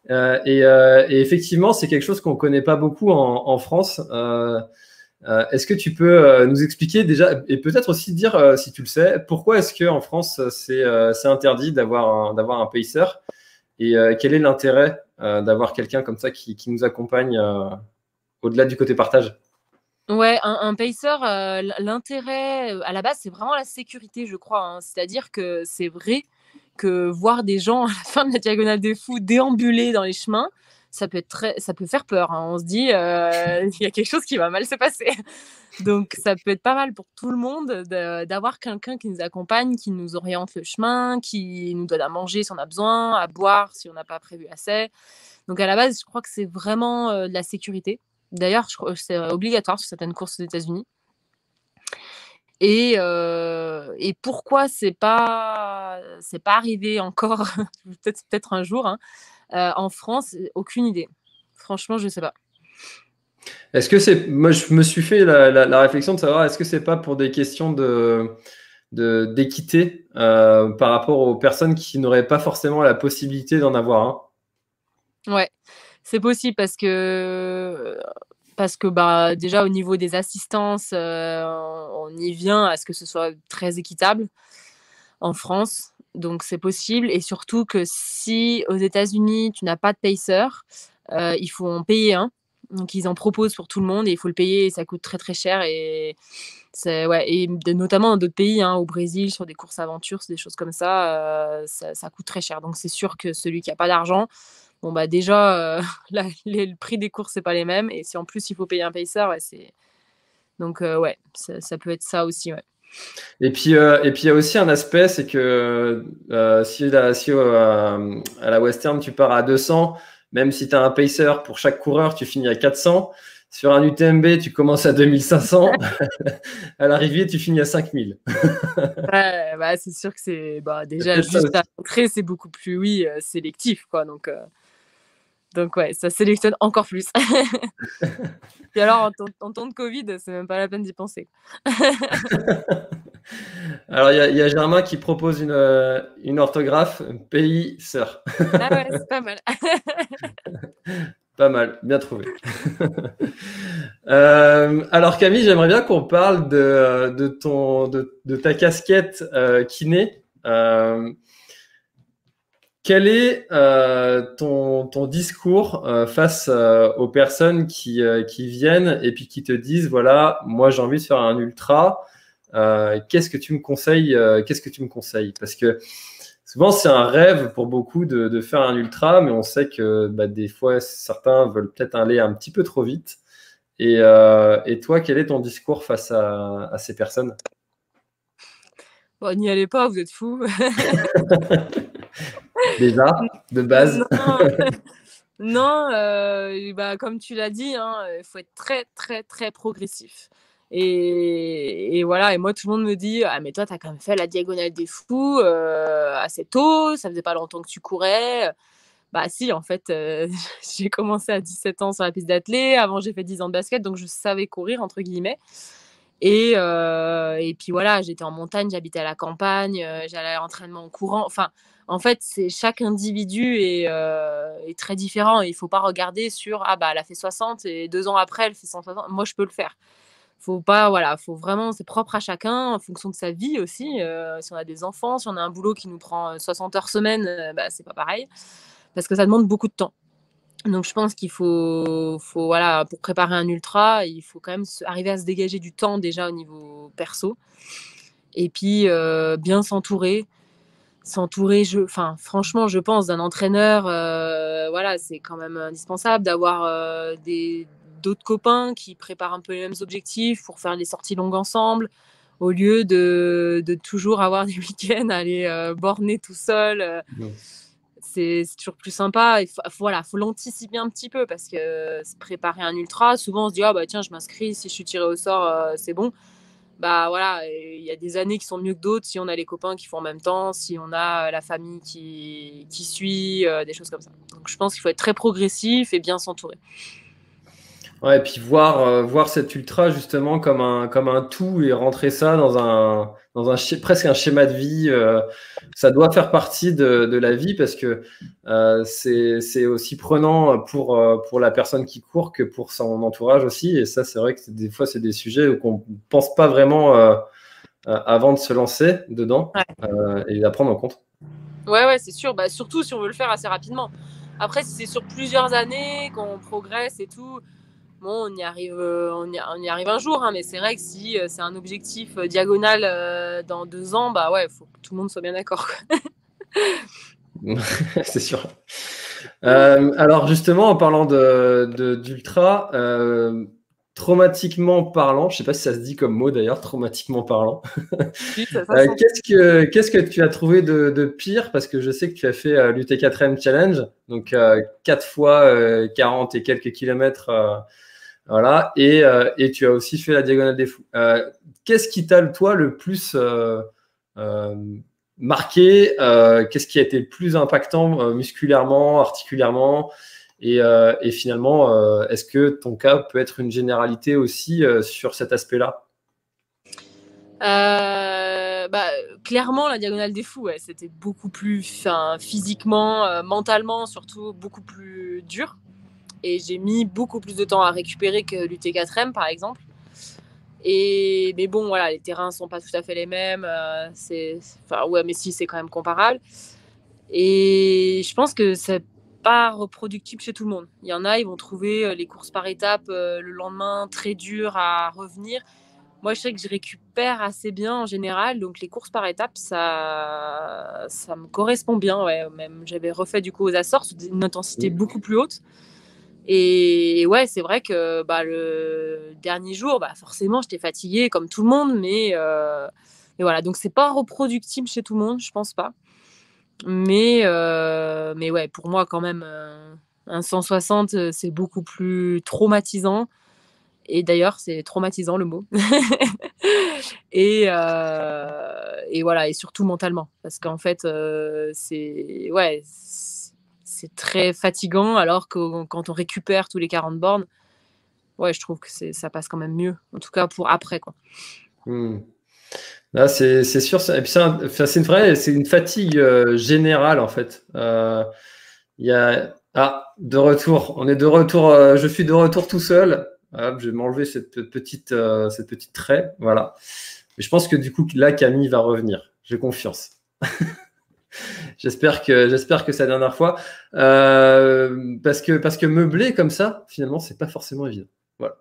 Et effectivement, c'est quelque chose qu'on connaît pas beaucoup en France. Est-ce que tu peux nous expliquer déjà, et peut-être aussi dire, si tu le sais, pourquoi est-ce que en France c'est interdit d'avoir un pacer, et quel est l'intérêt d'avoir quelqu'un comme ça qui nous accompagne au-delà du côté partage? Ouais, un pacer, l'intérêt, à la base, c'est vraiment la sécurité, je crois, hein. C'est-à-dire que c'est vrai que voir des gens à la fin de la Diagonale des Fous déambuler dans les chemins, ça peut faire peur, hein. On se dit, il y a quelque chose qui va mal se passer. Donc ça peut être pas mal pour tout le monde d'avoir quelqu'un qui nous accompagne, qui nous oriente le chemin, qui nous donne à manger si on a besoin, à boire si on n'a pas prévu assez. Donc à la base, je crois que c'est vraiment, de la sécurité. D'ailleurs, je crois que c'est obligatoire sur certaines courses aux États-Unis. Et pourquoi c'est pas arrivé encore, peut-être un jour, hein, en France, aucune idée. Franchement, je sais pas. Est-ce que c'est, moi je me suis fait la réflexion de savoir, est-ce que c'est pas pour des questions d'équité par rapport aux personnes qui n'auraient pas forcément la possibilité d'en avoir un? Ouais, c'est possible parce que bah, déjà au niveau des assistances, on y vient à ce que ce soit très équitable en France, donc c'est possible et surtout que si aux États-Unis, tu n'as pas de pacer, il faut en payer un. Donc ils en proposent pour tout le monde et il faut le payer et ça coûte très, très cher et c'est ouais et notamment dans d'autres pays, hein, au Brésil, sur des courses aventures, c'est des choses comme ça, ça coûte très cher. Donc c'est sûr que celui qui a pas d'argent, bon, bah, déjà, le prix des courses, c'est pas les mêmes et si en plus il faut payer un pacer, ouais, c'est donc ouais, ça peut être ça aussi, ouais. Et puis il y a aussi un aspect, c'est que si à la Western tu pars à 200, même si tu as un pacer pour chaque coureur, tu finis à 400. Sur un UTMB, tu commences à 2500. À l'arrivée, tu finis à 5000. Ouais, bah, c'est sûr que c'est bah, C'est déjà peut-être ça juste aussi. à l'entrée, c'est beaucoup plus, oui, sélectif, quoi, donc Donc ouais, ça sélectionne encore plus. Et alors en temps de Covid, c'est même pas la peine d'y penser. Alors, il y a Germain qui propose une orthographe, pays, sœur. Ah ouais, c'est pas mal. Pas mal, bien trouvé. Alors Camille, j'aimerais bien qu'on parle de ta casquette kiné. Quel est ton discours face aux personnes qui viennent et puis qui te disent, voilà, moi j'ai envie de faire un ultra, qu'est-ce que tu me conseilles Parce que souvent c'est un rêve pour beaucoup de faire un ultra, mais on sait que des fois certains veulent peut-être aller un petit peu trop vite. Et toi, quel est ton discours face à ces personnes? Bon, n'y allez pas, vous êtes fous. Déjà, de base. Non, non, comme tu l'as dit, hein, faut être très, très, très progressif. Et voilà, et moi, tout le monde me dit: «Ah mais toi, tu as quand même fait la diagonale des fous, assez tôt, ça faisait pas longtemps que tu courais». Bah si, en fait, j'ai commencé à 17 ans sur la piste d'athlé. Avant, j'ai fait 10 ans de basket, donc je savais «courir» entre guillemets. Et puis voilà, j'étais en montagne, j'habitais à la campagne, j'allais à l'entraînement en courant. Enfin, en fait, c'est chaque individu est très différent. Il faut pas regarder sur: «Ah bah, elle a fait 60 et 2 ans après, elle fait 160, moi je peux le faire». Faut pas voilà, faut vraiment c'est propre à chacun en fonction de sa vie aussi, si on a des enfants, si on a un boulot qui nous prend, 60 heures semaine, c'est pas pareil, parce que ça demande beaucoup de temps. Donc je pense qu'il faut voilà, pour préparer un ultra, il faut quand même arriver à se dégager du temps déjà au niveau perso et puis, bien s'entourer. S'entourer, franchement, je pense d'un entraîneur, voilà, c'est quand même indispensable d'avoir, des d'autres copains qui préparent un peu les mêmes objectifs pour faire des sorties longues ensemble, au lieu de toujours avoir des week-ends à aller, borner tout seul, c'est toujours plus sympa. Il faut l'anticiper un petit peu parce que se préparer un ultra, souvent on se dit: «Ah bah tiens, je m'inscris, si je suis tiré au sort, c'est bon». Bah voilà, il y a des années qui sont mieux que d'autres si on a les copains qui font en même temps, si on a la famille qui suit, des choses comme ça. Donc je pense qu'il faut être très progressif et bien s'entourer. Ouais, et puis voir cet ultra justement comme un tout et rentrer ça presque un schéma de vie. Ça doit faire partie de la vie parce que c'est aussi prenant pour la personne qui court que pour son entourage aussi. Et ça, c'est vrai que des fois, c'est des sujets qu'on ne pense pas vraiment avant de se lancer dedans Ouais. et d'apprendre en compte. Ouais, c'est sûr. Bah, surtout si on veut le faire assez rapidement. Après, si c'est sur plusieurs années qu'on progresse et tout, bon, on y arrive un jour, hein, mais c'est vrai que si c'est un objectif diagonal dans 2 ans, bah ouais, il faut que tout le monde soit bien d'accord, quoi. C'est sûr. Alors justement, en parlant d'ultra, traumatiquement parlant, je ne sais pas si ça se dit comme mot d'ailleurs, traumatiquement parlant. Oui, ça sent. Qu'est-ce que tu as trouvé de pire? Parce que je sais que tu as fait l'UT4M Challenge, donc 4 fois 40 et quelques kilomètres, voilà, et tu as aussi fait la Diagonale des Fous. Qu'est-ce qui t'a, toi, le plus euh, marqué? Qu'est-ce qui a été le plus impactant musculairement, articulairement? Et finalement, est-ce que ton cas peut être une généralité aussi sur cet aspect-là? Clairement, la Diagonale des Fous, ouais, c'était beaucoup plus, physiquement, mentalement, surtout beaucoup plus dur. Et j'ai mis beaucoup plus de temps à récupérer que l'UT4M, par exemple. Mais bon, voilà, les terrains sont pas tout à fait les mêmes. Ouais, mais si, c'est quand même comparable. Et je pense que c'est pas reproductible chez tout le monde. Il y en a, ils vont trouver les courses par étapes le lendemain très dures à revenir. Moi, je sais que je récupère assez bien en général, donc les courses par étapes, ça me correspond bien. Ouais. Même j'avais refait du coup aux Açores, une intensité beaucoup plus haute. Et ouais, c'est vrai que le dernier jour, forcément, j'étais fatiguée comme tout le monde, mais voilà. Donc c'est pas reproductible chez tout le monde, je pense pas. Mais ouais, pour moi quand même, un 160, c'est beaucoup plus traumatisant. Et d'ailleurs, c'est traumatisant le mot. Et voilà, et surtout mentalement. Parce qu'en fait, c'est c'est très fatigant, alors que quand on récupère tous les 40 bornes, ouais, je trouve que ça passe quand même mieux. En tout cas, pour après, quoi. Là, c'est sûr. Et puis c'est une fatigue générale en fait. Il y a de retour. On est de retour. Je suis de retour tout seul. Hop, je vais m'enlever cette petite trait. Voilà. Mais je pense que du coup là, Camille va revenir. J'ai confiance. J'espère que c'est la dernière fois. Parce que meubler comme ça, finalement, c'est pas forcément évident. Voilà.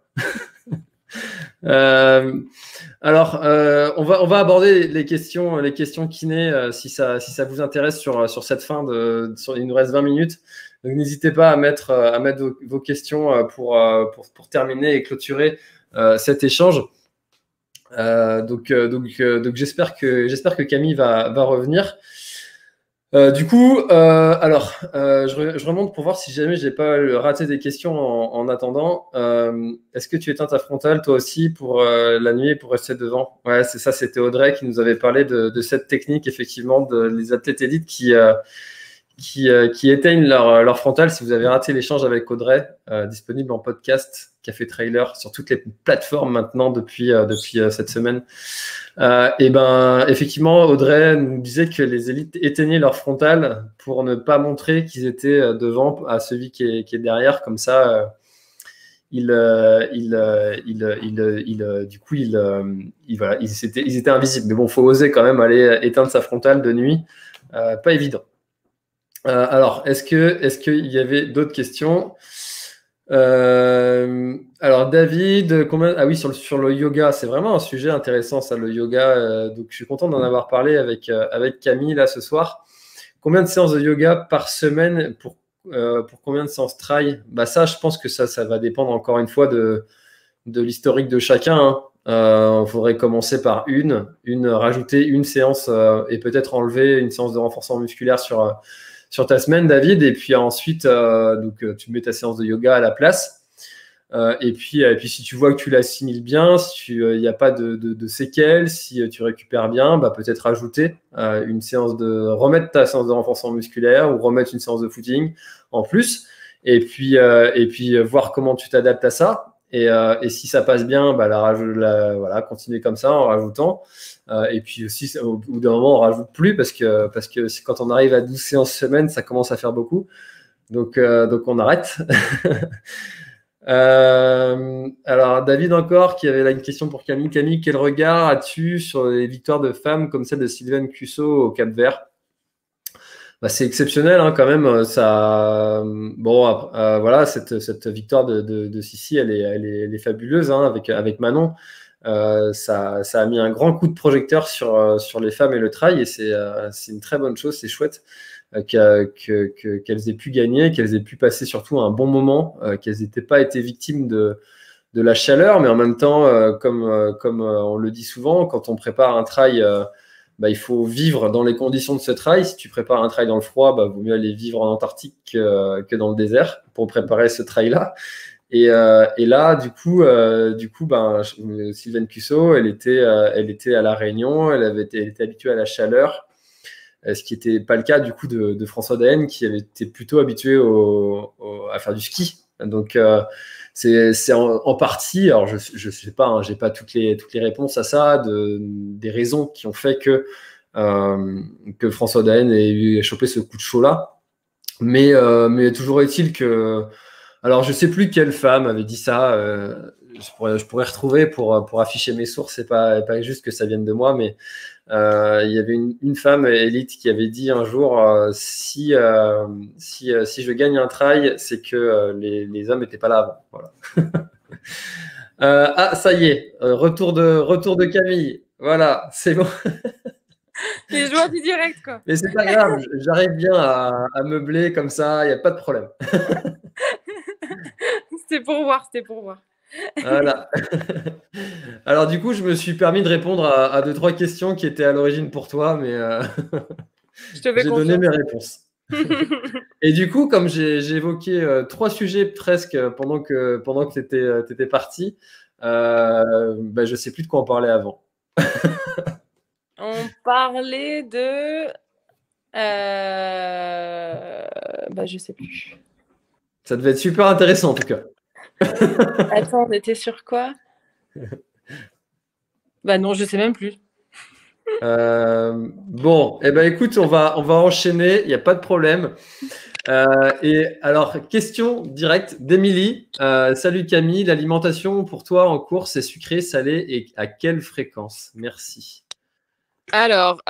Alors, on va aborder les questions kiné si ça vous intéresse sur cette fin il nous reste 20 minutes. Donc n'hésitez pas à mettre vos questions pour terminer et clôturer cet échange. Donc j'espère que Camille va revenir. Du coup, je remonte pour voir si jamais j'ai pas raté des questions en attendant. Est-ce que tu éteins ta frontale toi aussi pour la nuit pour rester devant? Ouais, c'est ça. C'était Audrey qui nous avait parlé de cette technique effectivement les athlètes élites qui éteignent leur frontale. Si vous avez raté l'échange avec Audrey, disponible en podcast Café Trailer sur toutes les plateformes maintenant depuis cette semaine. Et ben effectivement, Audrey nous disait que les élites éteignaient leur frontale pour ne pas montrer qu'ils étaient devant à celui qui est derrière. Comme ça, ils étaient invisibles. Mais bon, faut oser quand même aller éteindre sa frontale de nuit. Pas évident. Alors, est-ce qu'il y avait d'autres questions? Alors David, ah oui, sur le yoga, c'est vraiment un sujet intéressant ça, le yoga. Donc je suis content d'en avoir parlé avec Camille là ce soir. Combien de séances de yoga par semaine pour combien de séances trail? Bah ça, je pense que ça va dépendre encore une fois de l'historique de chacun. Il faudrait commencer par rajouter une séance et peut-être enlever une séance de renforcement musculaire sur ta semaine, David, et puis ensuite, tu mets ta séance de yoga à la place. Et puis, si tu vois que tu l'assimiles bien, si il n'y a pas de séquelles, si tu récupères bien, bah, peut-être ajouter remettre ta séance de renforcement musculaire ou remettre une séance de footing en plus. Et puis voir comment tu t'adaptes à ça. Et si ça passe bien, bah, voilà, continuer comme ça en rajoutant. Et puis aussi, au bout d'un moment, on rajoute plus parce que quand on arrive à 12 séances semaine, ça commence à faire beaucoup. Donc on arrête. Alors, David encore, qui avait là une question pour Camille. Camille, quel regard as-tu sur les victoires de femmes comme celle de Sylvaine Cusso au Cap-Vert? Bah, c'est exceptionnel quand même. Voilà, cette victoire de Sissi, elle est fabuleuse avec Manon. Ça a mis un grand coup de projecteur sur les femmes et le trail, et c'est une très bonne chose, c'est chouette qu'elles aient pu gagner, qu'elles aient pu passer surtout un bon moment, qu'elles n'aient pas été victimes de la chaleur, mais en même temps, comme on le dit souvent, quand on prépare un trail, il faut vivre dans les conditions de ce trail. Si tu prépares un trail dans le froid, vaut mieux aller vivre en Antarctique que dans le désert pour préparer ce trail-là. Et là, du coup, Sylvaine Cusso, elle était à La Réunion, elle était habituée à la chaleur, ce qui n'était pas le cas du coup de François Daen, qui avait été plutôt habitué à faire du ski. Donc c'est en partie, alors je sais pas, j'ai pas toutes les réponses à ça, des raisons qui ont fait que François Daen ait chopé ce coup de chaud là. Mais toujours est-il que, alors je sais plus quelle femme avait dit ça. Je pourrais retrouver pour afficher mes sources. C'est pas juste que ça vienne de moi, mais il y avait une femme élite qui avait dit un jour si je gagne un trail, c'est que les hommes n'étaient pas là avant. Voilà. Ça y est, retour de Camille. Voilà, c'est bon. Les joies du direct, quoi. Mais c'est pas grave, j'arrive bien à meubler comme ça, il n'y a pas de problème. C'était pour voir. Voilà. Alors du coup, je me suis permis de répondre à 2-3 questions qui étaient à l'origine pour toi, mais j'ai donné mes réponses. Et du coup, comme j'ai évoqué 3 sujets presque pendant que tu étais parti, je sais plus de quoi on parlait avant. On parlait de... Je sais plus. Ça devait être super intéressant en tout cas. Attends, on était sur quoi? Bah non, je sais même plus. Bon, eh ben écoute, on va enchaîner, il n'y a pas de problème. Et alors, question directe d'Émilie. Salut Camille, l'alimentation pour toi en cours, c'est sucré, salé et à quelle fréquence? Merci. Alors,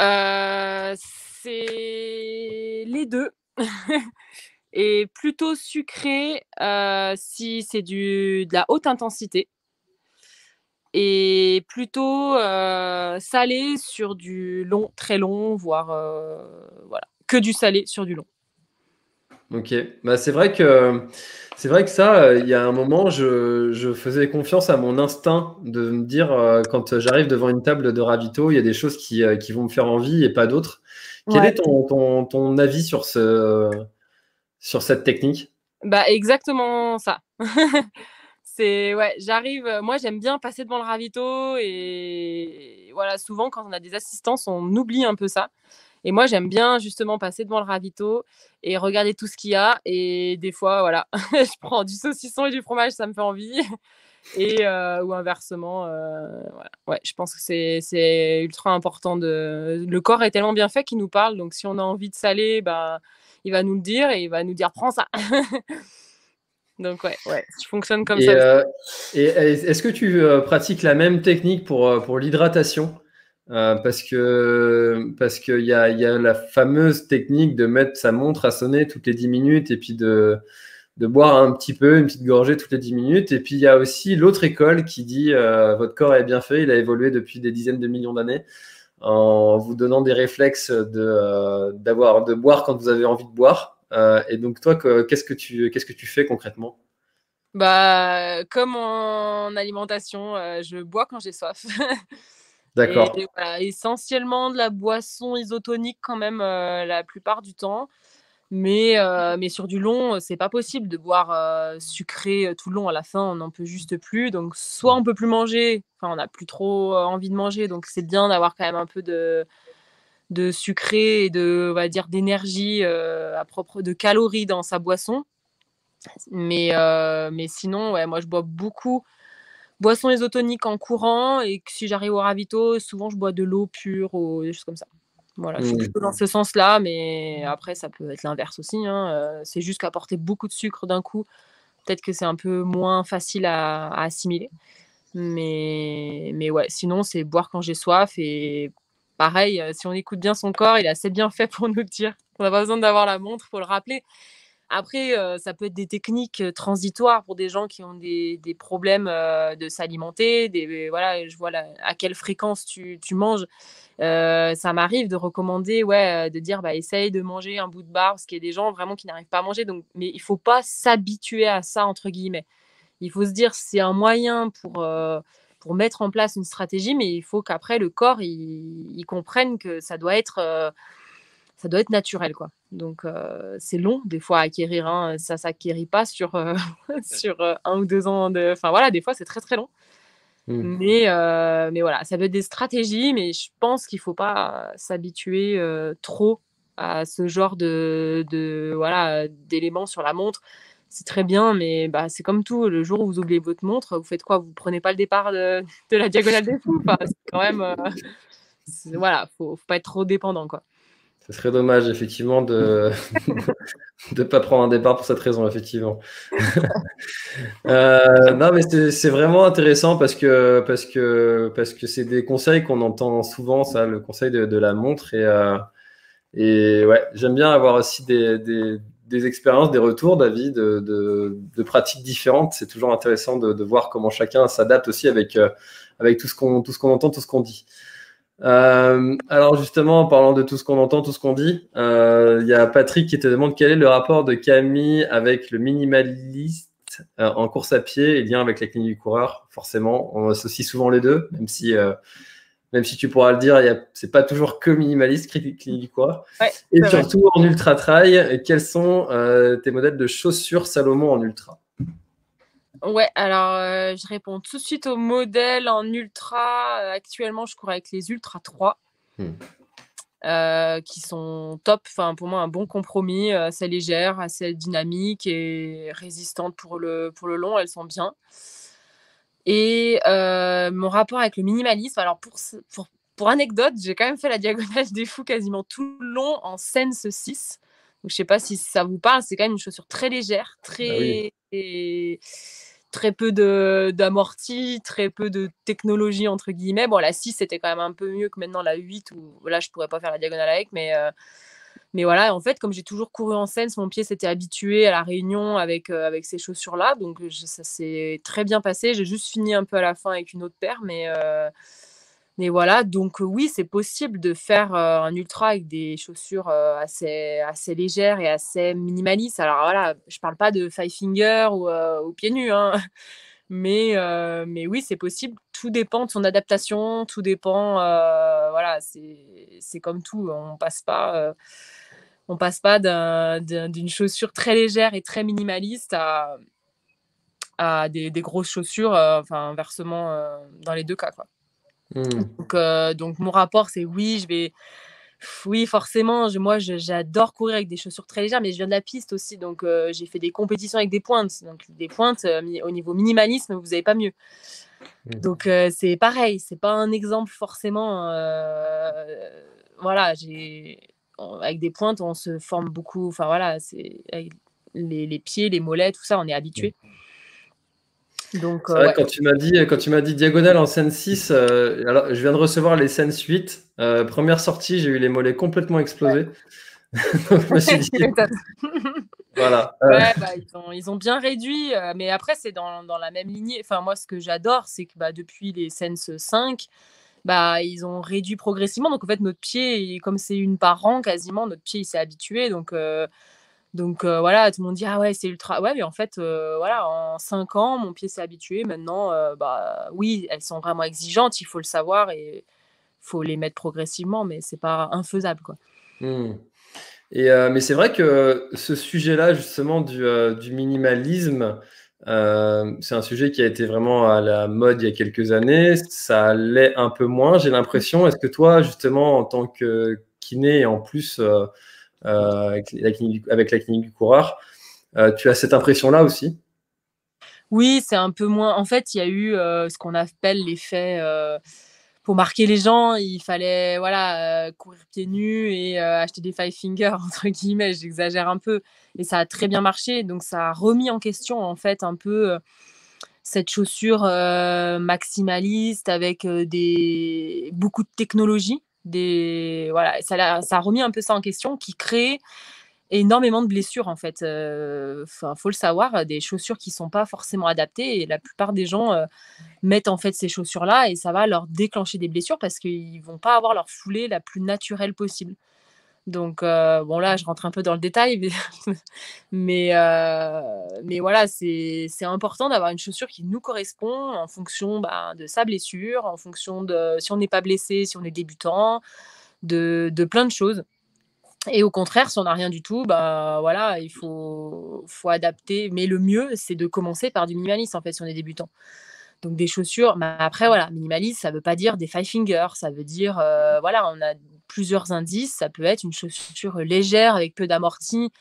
c'est les deux. Et plutôt sucré si c'est de la haute intensité. Et plutôt salé sur du long, très long, voire voilà, que du salé sur du long. Ok, bah, c'est vrai que ça, il y a un moment, je faisais confiance à mon instinct de me dire quand j'arrive devant une table de ravito, il y a des choses qui vont me faire envie et pas d'autres. Quel Ouais. est ton avis sur cette technique? Bah exactement ça. C'est ouais, j'arrive. Moi, j'aime bien passer devant le ravito et voilà. Souvent, quand on a des assistances, on oublie un peu ça. Et moi, j'aime bien justement passer devant le ravito et regarder tout ce qu'il y a. Et des fois, voilà, je prends du saucisson et du fromage, ça me fait envie. Et ou inversement, voilà. Ouais, je pense que c'est ultra important de le corps est tellement bien fait qu'il nous parle, donc si on a envie de saler, bah, il va nous le dire et il va nous dire: «Prends ça». Donc ouais, ouais, je fonctionne comme Et, ça aussi. euh, est-ce que tu pratiques la même technique pour l'hydratation? Parce qu'il y a la fameuse technique de mettre sa montre à sonner toutes les 10 minutes et puis de boire un petit peu, une petite gorgée toutes les 10 minutes. Et puis il y a aussi l'autre école qui dit votre corps est bien fait, il a évolué depuis des dizaines de millions d'années en vous donnant des réflexes de boire quand vous avez envie de boire. Et donc toi, qu'est-ce que tu fais concrètement? Bah, comme en alimentation, je bois quand j'ai soif. Et D'accord. voilà, essentiellement de la boisson isotonique quand même, la plupart du temps. Mais sur du long, c'est pas possible de boire, sucré, tout le long. À la fin, on n'en peut juste plus. Donc soit on peut plus manger, enfin on n'a plus trop, envie de manger, donc c'est bien d'avoir quand même un peu de sucré et on va dire d'énergie, à propre de calories dans sa boisson. Mais sinon, ouais, moi je bois beaucoup boisson isotonique en courant et que si j'arrive au ravito, souvent je bois de l'eau pure ou des choses comme ça. Voilà, je suis Hmm. plutôt dans ce sens-là, mais après ça peut être l'inverse aussi, hein, c'est juste qu'apporter beaucoup de sucre d'un coup, peut-être que c'est un peu moins facile à assimiler. Mais ouais, sinon c'est boire quand j'ai soif et pareil, si on écoute bien son corps, il est assez bien fait pour nous dire. On n'a pas besoin d'avoir la montre pour le rappeler. Après, ça peut être des techniques, transitoires pour des gens qui ont des problèmes, de s'alimenter, voilà, je vois à quelle fréquence tu manges. Ça m'arrive de recommander, ouais, de dire: «Bah, essaye de manger un bout de barre», parce qu'il y a des gens vraiment qui n'arrivent pas à manger donc mais il faut pas «s'habituer à ça» entre guillemets. Il faut se dire c'est un moyen pour mettre en place une stratégie, mais il faut qu'après le corps il comprenne que ça doit être naturel, quoi. Donc c'est long des fois à acquérir, hein, ça s'acquérit pas sur, sur, 1 ou 2 ans de enfin voilà, des fois c'est très, très long. Hmm. Mais voilà, ça peut être des stratégies, mais je pense qu'il faut pas s'habituer, trop à ce genre de voilà, d'éléments sur la montre. C'est très bien, mais bah, c'est comme tout, le jour où vous oubliez votre montre, vous faites quoi? Vous prenez pas le départ de la diagonale des fous? Enfin, c'est quand même, voilà, faut pas être trop dépendant, quoi. Ce serait dommage, effectivement, de ne pas prendre un départ pour cette raison, effectivement. Non, mais c'est vraiment intéressant parce que c'est des conseils qu'on entend souvent, ça, le conseil de la montre. Et ouais, j'aime bien avoir aussi des expériences, des retours d'avis, de pratiques différentes. C'est toujours intéressant de voir comment chacun s'adapte aussi avec tout ce qu'on entend, tout ce qu'on dit. Alors justement, en parlant de tout ce qu'on entend, tout ce qu'on dit, il y a Patrick qui te demande quel est le rapport de Camille avec le minimaliste en course à pied et lien avec la clinique du coureur. Forcément, on associe souvent les deux, même si tu pourras le dire, c'est pas toujours que minimaliste, clinique du coureur. Ouais, Et c'est vrai. surtout en ultra trail, quels sont tes modèles de chaussures Salomon en ultra? Ouais, alors, je réponds tout de suite au modèle en ultra. Actuellement, je cours avec les Ultra 3. Hmm. qui sont top. Enfin, pour moi, un bon compromis, assez légère, assez dynamique et résistante pour le long. Elles sont bien. Et mon rapport avec le minimalisme, alors pour anecdote, j'ai quand même fait la diagonale des fous quasiment tout le long en Sense 6. Donc, je sais pas si ça vous parle, c'est quand même une chaussure très légère, Ah oui. très peu d'amorti, très peu de technologie entre guillemets. Bon, la 6 c'était quand même un peu mieux que maintenant la 8 où là je pourrais pas faire la diagonale avec, mais voilà, en fait, comme j'ai toujours couru en Sense, mon pied s'était habitué à la Réunion avec ces chaussures-là, donc ça s'est très bien passé. J'ai juste fini un peu à la fin avec une autre paire, mais voilà, donc oui, c'est possible de faire un ultra avec des chaussures assez légères et assez minimalistes. Alors voilà, je parle pas de Five Finger ou pieds nus, hein, mais oui, c'est possible. Tout dépend de son adaptation, tout dépend, voilà, c'est comme tout. On passe pas d'une chaussure très légère et très minimaliste à des grosses chaussures, enfin inversement dans les deux cas, quoi. Hmm. Donc mon rapport, c'est oui, oui, forcément, j'adore courir avec des chaussures très légères, mais je viens de la piste aussi, donc j'ai fait des compétitions avec des pointes. Donc des pointes, au niveau minimalisme, vous n'avez pas mieux. Hmm. Donc c'est pareil, c'est pas un exemple forcément. Voilà, avec des pointes, on se forme beaucoup. Enfin voilà, c'est avec les pieds, les mollets, tout ça, on est habitué. Donc C'est vrai, ouais. quand tu m'as dit diagonale en scène 6, alors je viens de recevoir les scènes 8. Première sortie, j'ai eu les mollets complètement explosés. Donc, je me suis dit, Tu m'étonnes. voilà. Ouais, bah, ils ont bien réduit, mais après, c'est dans la même lignée. Enfin, moi, ce que j'adore, c'est que bah, depuis les Sense 5, bah, ils ont réduit progressivement. Donc, en fait, notre pied, comme c'est une par an quasiment, notre pied, il s'est habitué. Donc voilà, tout le monde dit: «Ah ouais, c'est ultra». Ouais, mais en fait, voilà, en 5 ans, mon pied s'est habitué. Maintenant, bah, oui, elles sont vraiment exigeantes, il faut le savoir et il faut les mettre progressivement, mais c'est pas infaisable, quoi. Hmm. Mais c'est vrai que ce sujet-là, justement, du minimalisme, c'est un sujet qui a été vraiment à la mode il y a quelques années. Ça l'est un peu moins, j'ai l'impression. Est-ce que toi, justement, en tant que kiné et en plus avec la clinique du coureur, tu as cette impression-là aussi? Oui, c'est un peu moins. En fait, il y a eu ce qu'on appelle l'effet. Pour marquer les gens, il fallait voilà, courir pieds nus et acheter des five fingers entre guillemets, j'exagère un peu et ça a très bien marché donc ça a remis en question en fait un peu, cette chaussure, maximaliste avec, beaucoup de technologie, voilà, ça a remis un peu ça en question qui crée énormément de blessures en fait, enfin, faut le savoir, des chaussures qui sont pas forcément adaptées et la plupart des gens, mettent en fait ces chaussures-là et ça va leur déclencher des blessures parce qu'ils vont pas avoir leur foulée la plus naturelle possible. Donc bon là, je rentre un peu dans le détail, mais mais voilà, c'est important d'avoir une chaussure qui nous correspond en fonction, bah, de sa blessure, en fonction de si on n'est pas blessé, si on est débutant, de plein de choses et au contraire, si on n'a rien du tout, bah, voilà, il faut adapter. Mais le mieux, c'est de commencer par du minimaliste, en fait, si on est débutant. Donc des chaussures, mais après voilà, minimaliste, ça veut pas dire des five fingers, ça veut dire, voilà, on a plusieurs indices. Ça peut être une chaussure légère avec peu d'amorti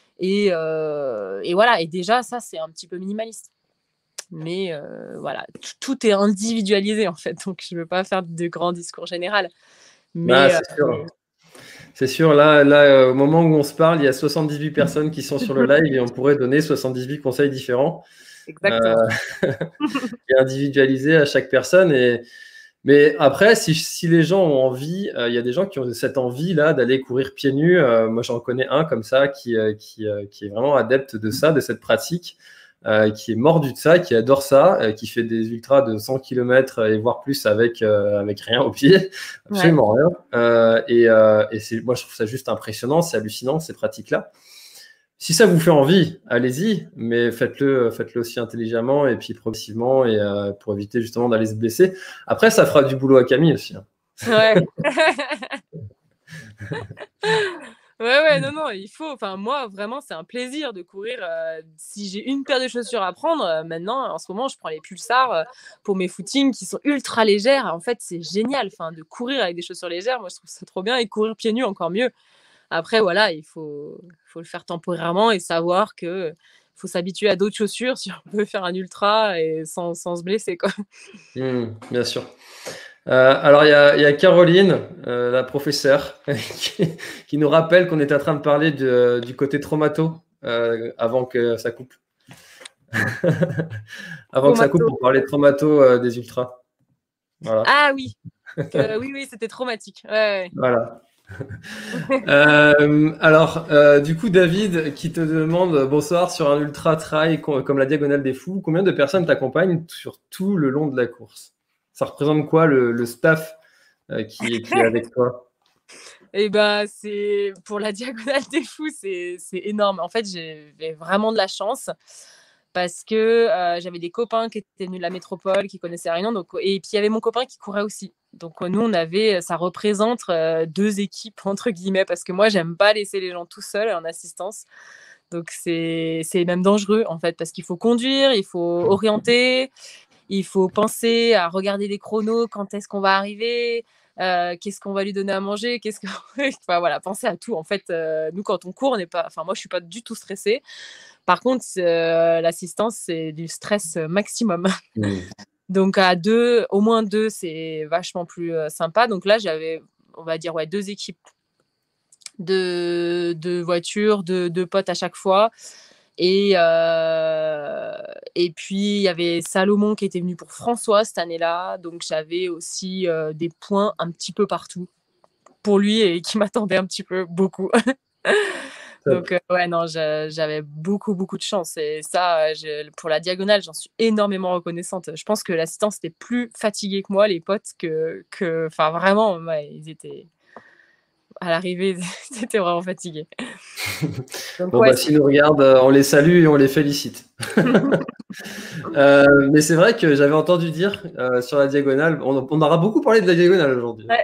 et voilà et déjà ça, c'est un petit peu minimaliste. Mais voilà, tout est individualisé en fait, donc je veux pas faire de grands discours général. Ah, Mais c'est sûr. C'est sûr, là, au moment où on se parle, il y a 78 personnes qui sont sur le live et on pourrait donner 78 conseils différents euh, exactement. et individualisés à chaque personne. Mais après, si les gens ont envie, il y a des gens qui ont cette envie-là d'aller courir pieds nus. Moi, j'en connais un comme ça qui est vraiment adepte de ça, de cette pratique, qui est mordu de ça, qui adore ça, qui fait des ultras de 100 km et voire plus avec rien au pied, Ouais. absolument rien. Moi, je trouve ça juste impressionnant, c'est hallucinant, ces pratiques-là. Si ça vous fait envie, allez-y, mais faites-le aussi intelligemment et puis progressivement et pour éviter justement d'aller se blesser. Après, ça fera du boulot à Camille aussi, hein. Ouais. Ouais, non, non, il faut. Enfin, moi, vraiment, c'est un plaisir de courir. Si j'ai une paire de chaussures à prendre, maintenant, en ce moment, je prends les Pulsar pour mes footings qui sont ultra légères. En fait, c'est génial. Enfin, de courir avec des chaussures légères, moi, je trouve ça trop bien. Et courir pieds nus, encore mieux. Après, voilà, il faut le faire temporairement et savoir que faut s'habituer à d'autres chaussures si on veut faire un ultra et sans se blesser, quoi. Bien sûr. Alors, il y a Caroline, la professeure, qui nous rappelle qu'on est en train de parler du côté traumato avant que ça coupe. Avant que ça coupe, Traumato. pour parler traumato des ultras. Voilà. Ah oui, oui, c'était traumatique. Ouais. Voilà. Alors, du coup, David, qui te demande bonsoir sur un ultra trail comme la Diagonale des Fous, combien de personnes t'accompagnent sur tout le long de la course? Ça représente quoi le staff qui est avec toi? Et ben, c'est pour la Diagonale des Fous, c'est énorme. En fait, j'avais vraiment de la chance parce que j'avais des copains qui étaient venus de la métropole, qui connaissaient rien. Donc, et puis, il y avait mon copain qui courait aussi. Donc, nous, ça représente 2 équipes, entre guillemets, parce que moi, j'aime pas laisser les gens tout seuls en assistance. Donc, c'est même dangereux, en fait, parce qu'il faut conduire, il faut orienter, il faut penser à regarder les chronos, quand est-ce qu'on va arriver, qu'est-ce qu'on va lui donner à manger, enfin voilà, penser à tout. En fait, nous quand on court, on n'est pas, enfin moi je suis pas du tout stressée. Par contre, l'assistance c'est du stress maximum. Donc à deux, au moins 2, c'est vachement plus sympa. Donc là j'avais, on va dire 2 équipes de voitures, de potes à chaque fois. Et puis, il y avait Salomon qui était venu pour François cette année-là. Donc, j'avais aussi des points un petit peu partout pour lui et qui m'attendait un petit peu beaucoup. Donc, ouais, non, j'avais beaucoup, beaucoup de chance. Et ça, pour la Diagonale, j'en suis énormément reconnaissante. Je pense que l'assistance était plus fatiguée que moi, les potes, enfin, vraiment, ouais, ils étaient à l'arrivée, ils étaient vraiment fatigués. Donc, Bon, ouais, s'ils nous regardent, on les salue et on les félicite. Mais c'est vrai que j'avais entendu dire sur la Diagonale, on aura beaucoup parlé de la Diagonale aujourd'hui. ouais.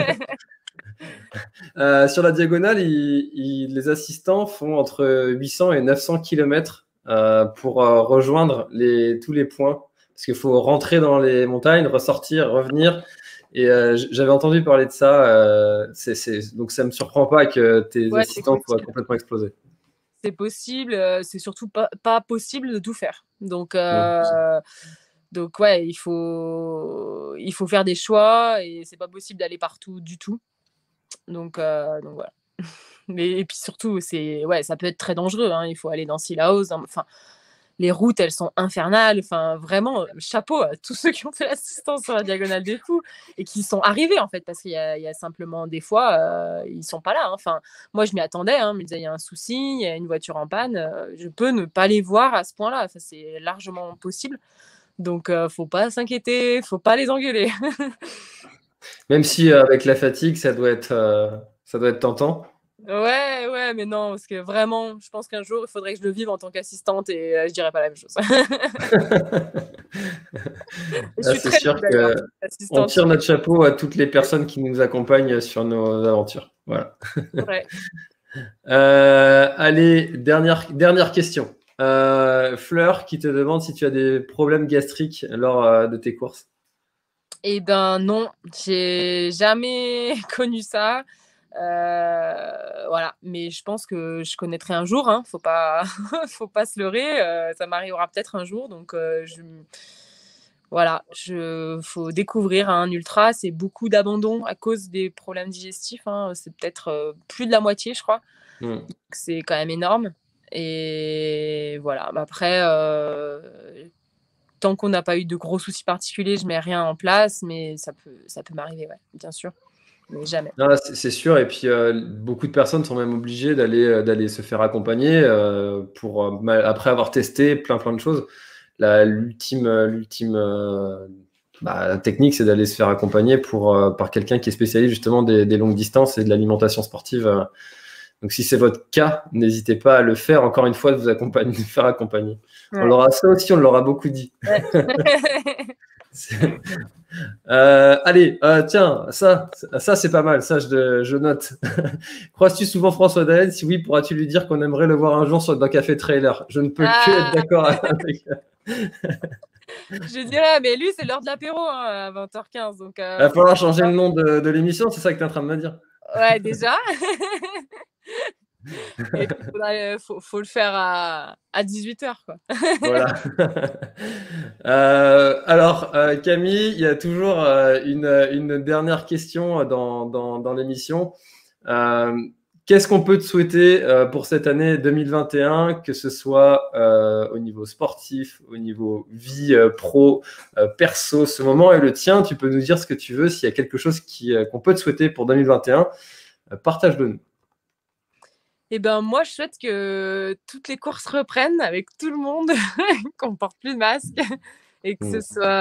Sur la Diagonale, les assistants font entre 800 et 900 km pour rejoindre tous les points. Parce qu'il faut rentrer dans les montagnes, ressortir, revenir. Et j'avais entendu parler de ça. Donc ça ne me surprend pas que tes assistants soient complètement explosés. C'est possible, c'est surtout pas possible de tout faire. Donc, ouais, il faut faire des choix et c'est pas possible d'aller partout du tout. Donc voilà. Et puis surtout, ça peut être très dangereux, hein. Il faut aller dans Sillaos. Enfin, les routes, elles sont infernales. Enfin, vraiment, chapeau à tous ceux qui ont fait l'assistance sur la Diagonale des Fous et qui sont arrivés, en fait, parce qu'il y a simplement des fois, ils sont pas là, hein. Enfin, moi, je m'y attendais, hein, me disais, il y a un souci, il y a une voiture en panne, je peux ne pas les voir à ce point-là. Enfin, c'est largement possible. Donc, faut pas s'inquiéter, faut pas les engueuler. Même si avec la fatigue, ça doit être tentant. Ouais, mais non, parce que vraiment, je pense qu'un jour, il faudrait que je le vive en tant qu'assistante et je dirais pas la même chose. C'est sûr qu'on tire notre chapeau à toutes les personnes qui nous accompagnent sur nos aventures. Voilà. Ouais. Allez, dernière question. Fleur qui te demande si tu as des problèmes gastriques lors de tes courses. Eh ben non, j'ai jamais connu ça. Voilà, mais je pense que je connaîtrai un jour, hein. Faut pas se leurrer, ça m'arrivera peut-être un jour. Donc voilà, faut découvrir un ultra, c'est beaucoup d'abandon à cause des problèmes digestifs, hein. C'est peut-être plus de la moitié, je crois. C'est quand même énorme. Et voilà, après, tant qu'on n'a pas eu de gros soucis particuliers, je mets rien en place, mais ça peut m'arriver, ouais, bien sûr, mais jamais. Non, c'est sûr. Et puis beaucoup de personnes sont même obligées d'aller se faire accompagner pour après avoir testé plein de choses. L'ultime technique, c'est d'aller se faire accompagner par quelqu'un qui est spécialiste justement des longues distances et de l'alimentation sportive. Donc, si c'est votre cas, n'hésitez pas à le faire. Encore une fois, de vous faire accompagner. Ouais. On l'aura ça aussi, on l'aura beaucoup dit. Ouais. Allez, tiens, ça c'est pas mal, ça je note. Croises-tu souvent François Daen? Si oui, pourras-tu lui dire qu'on aimerait le voir un jour dans Café Trailer? Je ne peux que être d'accord avec. Je dirais, mais lui, c'est l'heure de l'apéro hein, à 20h15. Donc, il va falloir changer le nom de l'émission, c'est ça que tu es en train de me dire? Ouais, déjà. Et puis, faut le faire à 18h, quoi. Voilà. Alors, Camille, il y a toujours une dernière question dans l'émission. Qu'est-ce qu'on peut te souhaiter pour cette année 2021, que ce soit au niveau sportif, au niveau vie pro, perso, ce moment est le tien. Tu peux nous dire ce que tu veux. S'il y a quelque chose qu'on peut te souhaiter pour 2021, partage-le nous. Eh ben, moi, je souhaite que toutes les courses reprennent avec tout le monde, qu'on porte plus de masque et que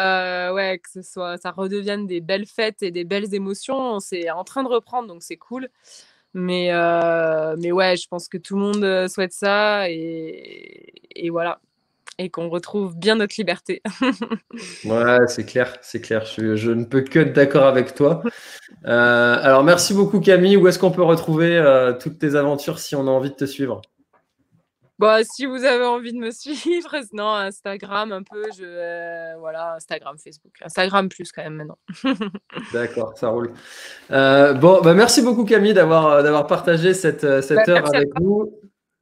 ce soit, ça redevienne des belles fêtes et des belles émotions. C'est en train de reprendre, donc c'est cool. Mais ouais, je pense que tout le monde souhaite ça et voilà. Et qu'on retrouve bien notre liberté. Ouais, c'est clair, c'est clair. Je ne peux que être d'accord avec toi. Alors, merci beaucoup, Camille. Où est-ce qu'on peut retrouver toutes tes aventures si on a envie de te suivre? Bah, si vous avez envie de me suivre, non, Instagram un peu, voilà, Instagram, Facebook. Instagram plus quand même maintenant. D'accord, ça roule. Bon, bah, merci beaucoup, Camille, d'avoir partagé cette heure avec nous.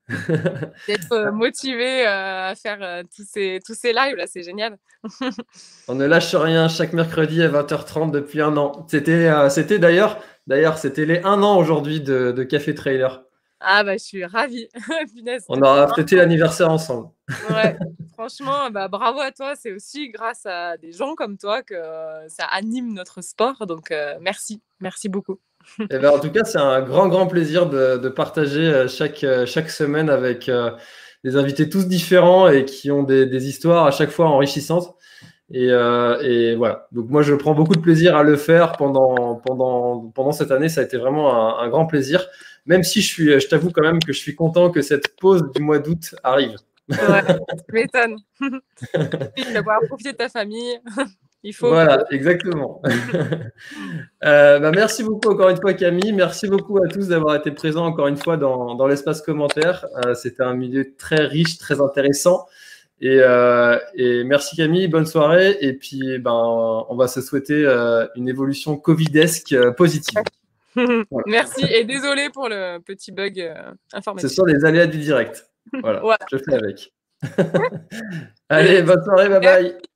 D'être motivé à faire tous ces lives là, c'est génial. On ne lâche rien chaque mercredi à 20h30 depuis 1 an. C'était d'ailleurs, c'était les 1 an aujourd'hui de Café Trailer. Ah bah je suis ravie. Punaise, on aura fêté l'anniversaire ensemble. Ouais, franchement, bah, bravo à toi. C'est aussi grâce à des gens comme toi que ça anime notre sport. Donc merci beaucoup. Et ben, en tout cas, c'est un grand plaisir de partager chaque semaine avec des invités tous différents et qui ont des histoires à chaque fois enrichissantes. Et voilà. Donc moi, je prends beaucoup de plaisir à le faire pendant cette année. Ça a été vraiment un grand plaisir. Même si je t'avoue quand même que je suis content que cette pause du mois d'août arrive. Ouais, tu m'étonnes. Tu vas pouvoir profiter de ta famille. Il faut. Voilà, exactement. Bah, merci beaucoup encore une fois, Camille. Merci beaucoup à tous d'avoir été présents encore une fois dans l'espace commentaire. C'était un milieu très riche, très intéressant. Et merci Camille, bonne soirée. Et puis, on va se souhaiter une évolution covidesque positive. Voilà. Merci et désolé pour le petit bug informatique. Ce sont les aléas du direct. Voilà, je fais avec. Allez, bonne soirée, bye bye.